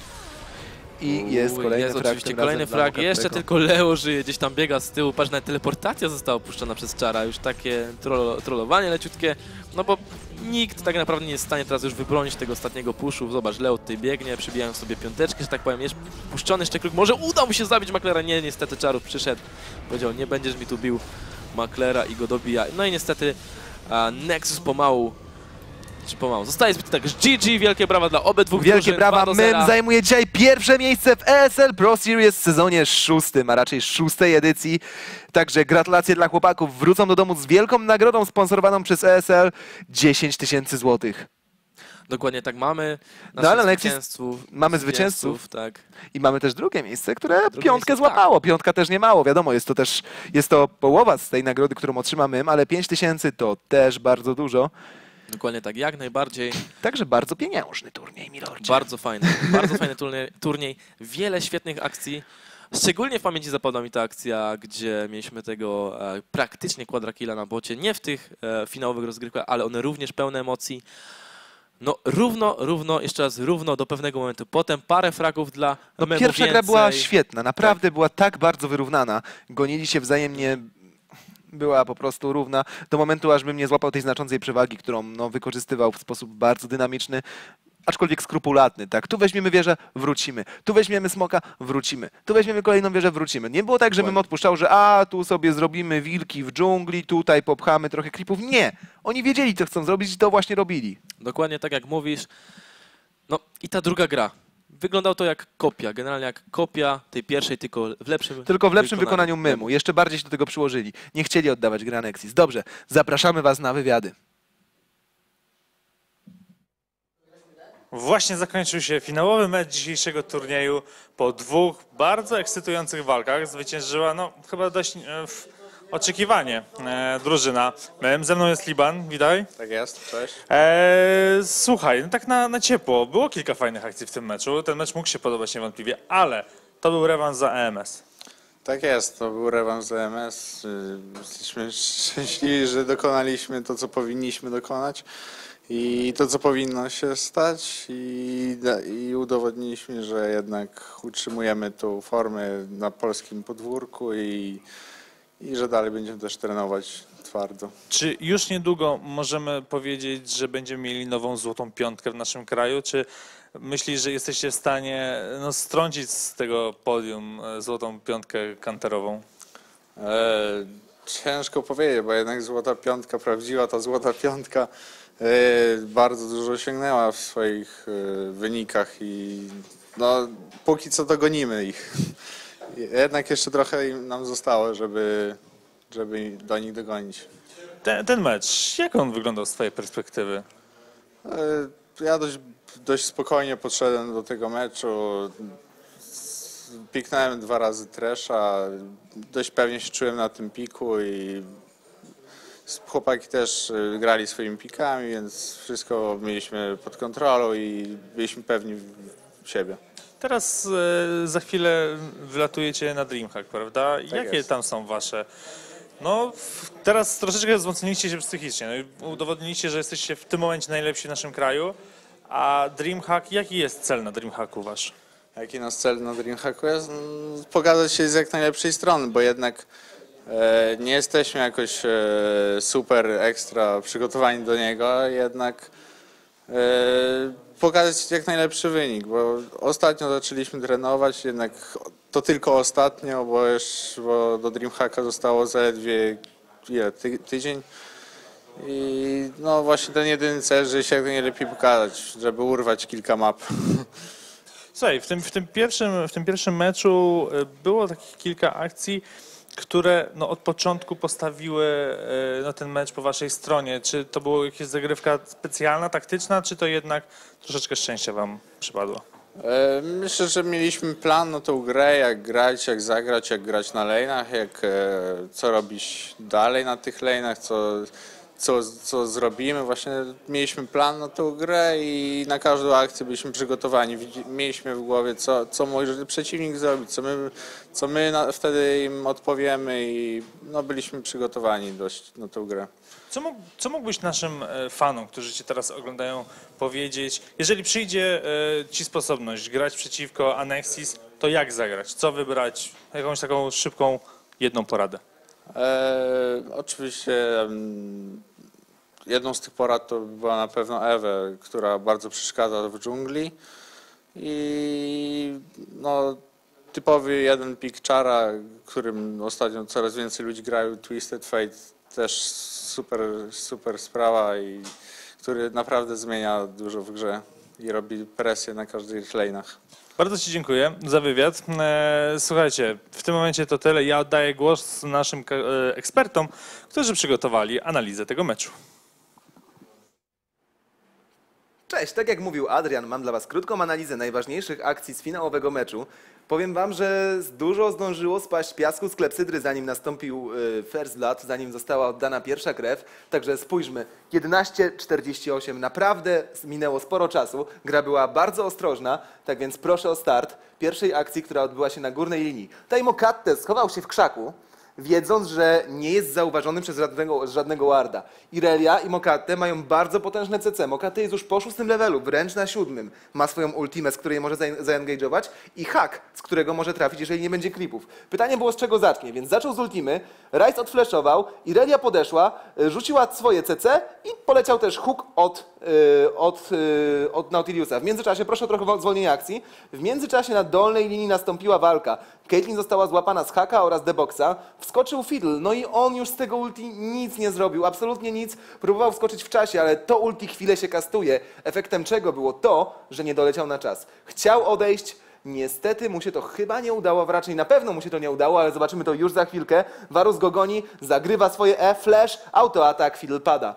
I jest Uj, kolejny jest frag. oczywiście tym kolejny razem dla frag, jeszcze Mokatego. tylko Leo żyje, gdzieś tam biega z tyłu, patrz, nawet teleportacja została opuszczona przez Czara, już takie troll, trollowanie leciutkie, no bo nikt tak naprawdę nie jest w stanie teraz już wybronić tego ostatniego puszu, zobacz, Leo tutaj biegnie, przybijają sobie piąteczkę, że tak powiem, jest puszczony jeszcze kruk, może uda mu się zabić Maklera, nie, niestety Czarów przyszedł, powiedział, nie będziesz mi tu bił Maklera i go dobija, no i niestety a, Nexus pomału Czy pomału. Zostaje zbyt tak. G G, wielkie brawa dla obydwu Wielkie drużyn, brawa, dwa do zera. Mym zajmuje dzisiaj pierwsze miejsce w E S L Pro Series w sezonie szóstym, a raczej szóstej edycji. Także gratulacje dla chłopaków. Wrócą do domu z wielką nagrodą sponsorowaną przez E S L dziesięć tysięcy złotych. Dokładnie tak mamy. No Naszych ale Alexis- zwycięzców, mamy zwycięzców. Tak. I mamy też drugie miejsce, które Drugie piątkę miejsce, złapało. Piątka też nie mało, wiadomo, jest to też jest to połowa z tej nagrody, którą otrzyma Mym, ale pięć tysięcy to też bardzo dużo. Dokładnie tak, jak najbardziej. Także bardzo pieniężny turniej, milordzie. Bardzo fajny. Bardzo fajny turniej, turniej. Wiele świetnych akcji. Szczególnie w pamięci zapadła mi ta akcja, gdzie mieliśmy tego e, praktycznie quadra-killa na bocie. Nie w tych e, finałowych rozgrywkach, ale one również pełne emocji. No równo, równo, jeszcze raz równo do pewnego momentu. Potem parę fragów dla No, Memu pierwsza gra więcej. była świetna, naprawdę była tak bardzo wyrównana. Gonili się wzajemnie, była po prostu równa. Do momentu, aż bym nie złapał tej znaczącej przewagi, którą no, wykorzystywał w sposób bardzo dynamiczny, aczkolwiek skrupulatny. Tak, tu weźmiemy wieżę, wrócimy. Tu weźmiemy smoka, wrócimy. Tu weźmiemy kolejną wieżę, wrócimy. Nie było tak, że bym odpuszczał, że a, tu sobie zrobimy wilki w dżungli, tutaj popchamy trochę klipów. Nie! Oni wiedzieli, co chcą zrobić i to właśnie robili. Dokładnie tak jak mówisz. No i ta druga gra. Wyglądało to jak kopia, generalnie jak kopia tej pierwszej, tylko w lepszym Tylko w lepszym wykonaniu Mymu. Jeszcze bardziej się do tego przyłożyli. Nie chcieli oddawać gry Anexis. Dobrze, zapraszamy was na wywiady. Właśnie zakończył się finałowy mecz dzisiejszego turnieju. Po dwóch bardzo ekscytujących walkach zwyciężyła no, chyba dość e, w oczekiwanie e, drużyna. E, Ze mną jest Liban, witaj. Tak jest, cześć. E, słuchaj, no tak na, na ciepło, było kilka fajnych akcji w tym meczu. Ten mecz mógł się podobać niewątpliwie, ale to był rewanż za E M S. Tak jest, to był rewanż z E M S. Y, Jesteśmy szczęśliwi, że dokonaliśmy to, co powinniśmy dokonać i to, co powinno się stać i, da- i udowodniliśmy, że jednak utrzymujemy tą formę na polskim podwórku i, i że dalej będziemy też trenować twardo. Czy już niedługo możemy powiedzieć, że będziemy mieli nową złotą piątkę w naszym kraju? Czy myślisz, że jesteście w stanie no, strącić z tego podium e, złotą piątkę kanterową? E, ciężko powiedzieć, bo jednak złota piątka, prawdziwa ta złota piątka e, bardzo dużo osiągnęła w swoich e, wynikach i no, póki co dogonimy ich. Jednak jeszcze trochę im nam zostało, żeby, żeby do nich dogonić. Ten, ten mecz, jak on wyglądał z twojej perspektywy? E, ja dość, dość spokojnie podszedłem do tego meczu. Piknąłem dwa razy tresza, dość pewnie się czułem na tym piku i chłopaki też y, grali swoimi pikami, więc wszystko mieliśmy pod kontrolą i byliśmy pewni w siebie. Teraz e, za chwilę wylatujecie na DreamHack, prawda? Jakie jest. tam są wasze... No, w- teraz troszeczkę wzmocniliście się psychicznie, no i udowodniliście, że jesteście w tym momencie najlepsi w naszym kraju, a DreamHack, jaki jest cel na DreamHacku wasz? Jaki nasz cel na DreamHacku jest? Mm, Pogadać się z jak najlepszej strony, bo jednak e, nie jesteśmy jakoś e, super ekstra przygotowani do niego, jednak e, pokazać jak najlepszy wynik, bo ostatnio zaczęliśmy trenować, jednak to tylko ostatnio, bo, już, bo do DreamHacka zostało zaledwie ile, ty, tydzień. I no właśnie ten jedyny cel, żeby się jak najlepiej pokazać, żeby urwać kilka map. Słuchaj, w tym, w tym, pierwszym, w tym pierwszym meczu e, było takich kilka akcji, które no, od początku postawiły e, no, ten mecz po waszej stronie. Czy to była jakaś zagrywka specjalna, taktyczna, czy to jednak troszeczkę szczęścia wam przypadło? E, Myślę, że mieliśmy plan na tą grę, jak grać, jak zagrać, jak grać na lane'ach, jak, e, co robić dalej na tych lane'ach, co, co, co zrobimy. Właśnie mieliśmy plan na tą grę i na każdą akcję byliśmy przygotowani. Widzi- Mieliśmy w głowie, co, co może przeciwnik zrobić, co my, co my na, wtedy im odpowiemy i no, byliśmy przygotowani dość na tą grę. Co, mógł, co mógłbyś naszym e, fanom, którzy cię teraz oglądają, powiedzieć, jeżeli przyjdzie e, ci sposobność grać przeciwko Anexis, to jak zagrać? Co wybrać? Jakąś taką szybką, jedną poradę. E, oczywiście em, jedną z tych porad to była na pewno Ewę, która bardzo przeszkadza w dżungli i no, typowy jeden pick czara, którym ostatnio coraz więcej ludzi grają, Twisted Fate, też super, super sprawa i który naprawdę zmienia dużo w grze i robi presję na każdych lane'ach. Bardzo ci dziękuję za wywiad. E, Słuchajcie, w tym momencie to tyle. Ja oddaję głos naszym ka- e, ekspertom, którzy przygotowali analizę tego meczu. Cześć, tak jak mówił Adrian, mam dla Was krótką analizę najważniejszych akcji z finałowego meczu. Powiem Wam, że dużo zdążyło spaść piasku z klepsydry, zanim nastąpił y, First Blood, zanim została oddana pierwsza krew. Także spójrzmy, jedenaście czterdzieści osiem, naprawdę minęło sporo czasu. Gra była bardzo ostrożna, tak więc proszę o start pierwszej akcji, która odbyła się na górnej linii. Taimo Katte schował się w krzaku, wiedząc, że nie jest zauważony przez żadnego, żadnego warda. Irelia i Mokate mają bardzo potężne C C. Mokate jest już po szóstym levelu, wręcz na siódmym. Ma swoją ultimę, z której może zaengage'ować i hack, z którego może trafić, jeżeli nie będzie creepów. Pytanie było, z czego zacznie, więc zaczął z ultimy, Ryze odflashował, Irelia podeszła, y, rzuciła swoje C C i poleciał też hook od, y, od, y, od Nautiliusa. W międzyczasie, proszę o trochę zwolnienia akcji, w międzyczasie na dolnej linii nastąpiła walka. Caitlyn została złapana z haka oraz deboxa, wskoczył Fiddle, no i on już z tego ulti nic nie zrobił, absolutnie nic. Próbował wskoczyć w czasie, ale to ulti chwilę się kastuje, efektem czego było to, że nie doleciał na czas. Chciał odejść, niestety mu się to chyba nie udało, raczej na pewno mu się to nie udało, ale zobaczymy to już za chwilkę. Varus go goni, zagrywa swoje E, flash, autoatak, Fiddle pada.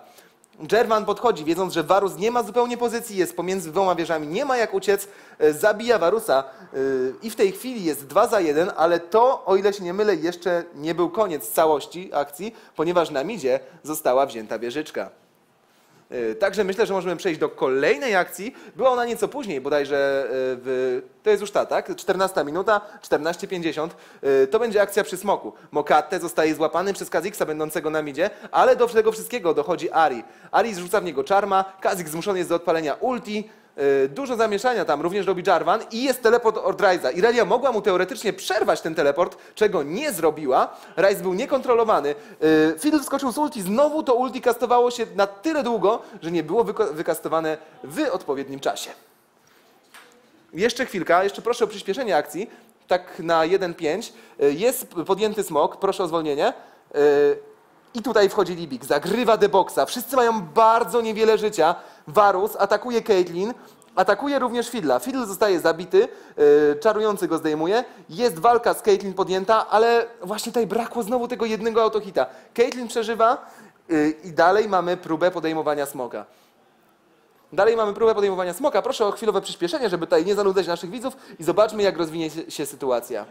Jervan podchodzi, wiedząc, że Varus nie ma zupełnie pozycji, jest pomiędzy dwoma wieżami, nie ma jak uciec, e, zabija Varusa e, i w tej chwili jest dwa za jeden, ale to, o ile się nie mylę, jeszcze nie był koniec całości akcji, ponieważ na midzie została wzięta wieżyczka. E, Także myślę, że możemy przejść do kolejnej akcji. Była ona nieco później, bodajże e, w... to jest już ta, tak? czternasta minuta, czternaście pięćdziesiąt. E, To będzie akcja przy smoku. Mokate zostaje złapany przez Kha'Zixa będącego na midzie, ale do tego wszystkiego dochodzi Ahri. Ahri zrzuca w niego czarma, Kha'Zix zmuszony jest do odpalenia ulti. E, Dużo zamieszania tam również robi Jarvan i jest teleport od Ryze'a. Irelia mogła mu teoretycznie przerwać ten teleport, czego nie zrobiła. Ryze był niekontrolowany. E, Fiddle wskoczył z ulti, znowu to ulti kastowało się na tyle długo, że nie było wyko- wykastowane w odpowiednim czasie. Jeszcze chwilka, jeszcze proszę o przyspieszenie akcji, tak na jeden pięć. Jest podjęty smok, proszę o zwolnienie. I tutaj wchodzi Libik, zagrywa deboxa. Wszyscy mają bardzo niewiele życia. Varus atakuje Caitlyn, atakuje również Fiddla. Fiddle zostaje zabity, czarujący go zdejmuje. Jest walka z Caitlyn podjęta, ale właśnie tutaj brakło znowu tego jednego autohita. Caitlyn przeżywa i dalej mamy próbę podejmowania smoka. Dalej mamy próbę podejmowania smoka. Proszę o chwilowe przyspieszenie, żeby tutaj nie zanudzać naszych widzów i zobaczmy, jak rozwinie się sytuacja.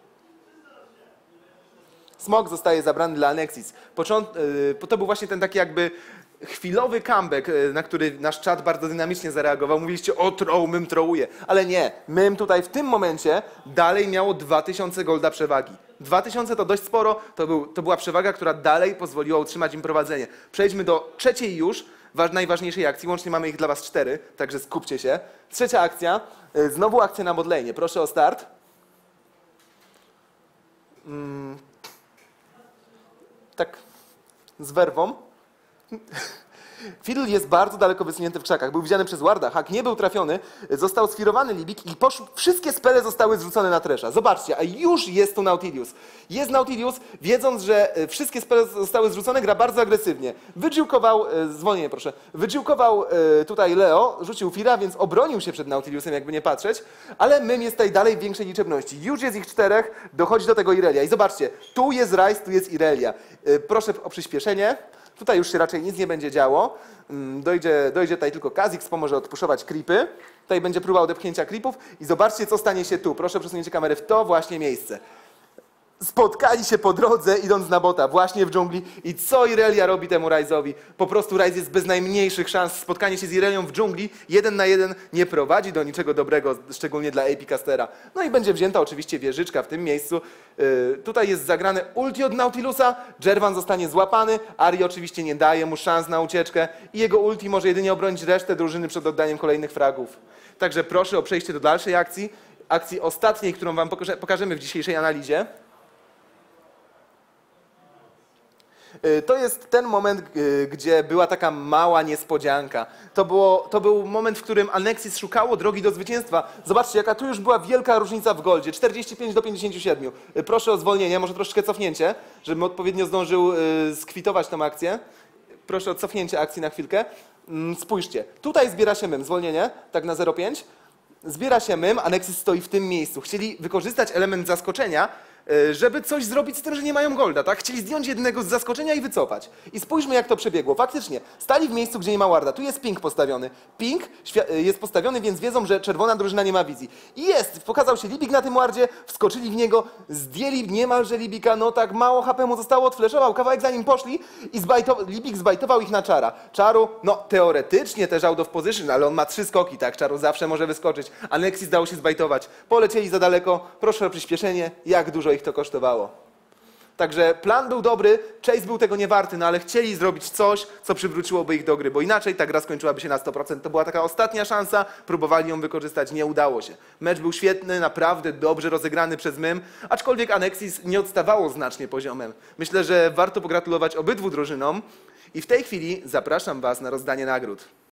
Smok zostaje zabrany dla Anexis. Począt... yy, to był właśnie ten taki jakby chwilowy comeback, yy, na który nasz czat bardzo dynamicznie zareagował. Mówiliście o troll, Mym trołuje. Ale nie, Mym tutaj w tym momencie dalej miało dwa tysiące golda przewagi. dwa tysiące to dość sporo, to, był, to była przewaga, która dalej pozwoliła utrzymać im prowadzenie. Przejdźmy do trzeciej już, najważniejszej akcji. Łącznie mamy ich dla was cztery, także skupcie się. Trzecia akcja, yy, znowu akcja na botlane. Proszę o start. Mm. Tak z werwą. Fiddle jest bardzo daleko wysunięty w krzakach. Był widziany przez Warda. Hak nie był trafiony. Został sfirowany Libik i poszł, wszystkie spele zostały zrzucone na Thresha. Zobaczcie, a już jest tu Nautilus. Jest Nautilus, wiedząc, że wszystkie spele zostały zrzucone, gra bardzo agresywnie. Wydziłkował, zwolnienie proszę, wydziłkował tutaj Leo, rzucił Fira, więc obronił się przed Nautilusem, jakby nie patrzeć, ale Mym jest tutaj dalej w większej liczebności. Już jest ich czterech, dochodzi do tego Irelia. I zobaczcie, tu jest Ryze, tu jest Irelia. Proszę o przyspieszenie. Tutaj już się raczej nic nie będzie działo. Dojdzie, dojdzie tutaj tylko Kha'Zix, pomoże odpuszować creepy. Tutaj będzie próba odepchnięcia creepów i zobaczcie, co stanie się tu. Proszę o przesunięcie kamery w to właśnie miejsce. Spotkali się po drodze, idąc na bota, właśnie w dżungli. I co Irelia robi temu Ryze'owi? Po prostu Ryze jest bez najmniejszych szans. Spotkanie się z Irelią w dżungli, jeden na jeden, nie prowadzi do niczego dobrego, szczególnie dla A P Castera. No i będzie wzięta oczywiście wieżyczka w tym miejscu. Yy, tutaj jest zagrane ulti od Nautilusa, Jervan zostanie złapany, Ahri oczywiście nie daje mu szans na ucieczkę i jego ulti może jedynie obronić resztę drużyny przed oddaniem kolejnych fragów. Także proszę o przejście do dalszej akcji, akcji ostatniej, którą wam pokaże, pokażemy w dzisiejszej analizie. To jest ten moment, gdzie była taka mała niespodzianka. To, było, to był moment, w którym Anexis szukało drogi do zwycięstwa. Zobaczcie, jaka tu już była wielka różnica w goldzie. czterdzieści pięć do pięćdziesięciu siedmiu. Proszę o zwolnienie, może troszeczkę cofnięcie, żebym odpowiednio zdążył skwitować tę akcję. Proszę o cofnięcie akcji na chwilkę. Spójrzcie, tutaj zbiera się Mym, zwolnienie, tak na zero przecinek pięć. Zbiera się Mym, Anexis stoi w tym miejscu. Chcieli wykorzystać element zaskoczenia, żeby coś zrobić z tym, że nie mają golda, tak? Chcieli zdjąć jednego z zaskoczenia i wycofać. I spójrzmy, jak to przebiegło. Faktycznie, stali w miejscu, gdzie nie ma Warda. Tu jest ping postawiony. Ping jest postawiony, więc wiedzą, że czerwona drużyna nie ma wizji. I jest! Pokazał się Libik na tym Wardzie, wskoczyli w niego, zdjęli niemalże Libika, no tak mało H P mu zostało, odfleszował kawałek zanim poszli i zbajtował, Libik zbajtował ich na Czara. Czaru, no teoretycznie też out of position, ale on ma trzy skoki, tak? Czaru zawsze może wyskoczyć. Anexis dało się zbajtować. Polecieli za daleko, proszę o przyspieszenie, jak dużo ich to kosztowało. Także plan był dobry, Chase był tego nie warty, no ale chcieli zrobić coś, co przywróciłoby ich do gry, bo inaczej ta gra skończyłaby się na sto procent. To była taka ostatnia szansa, próbowali ją wykorzystać, nie udało się. Mecz był świetny, naprawdę dobrze rozegrany przez Mym, aczkolwiek Anexis nie odstawało znacznie poziomem. Myślę, że warto pogratulować obydwu drużynom i w tej chwili zapraszam was na rozdanie nagród.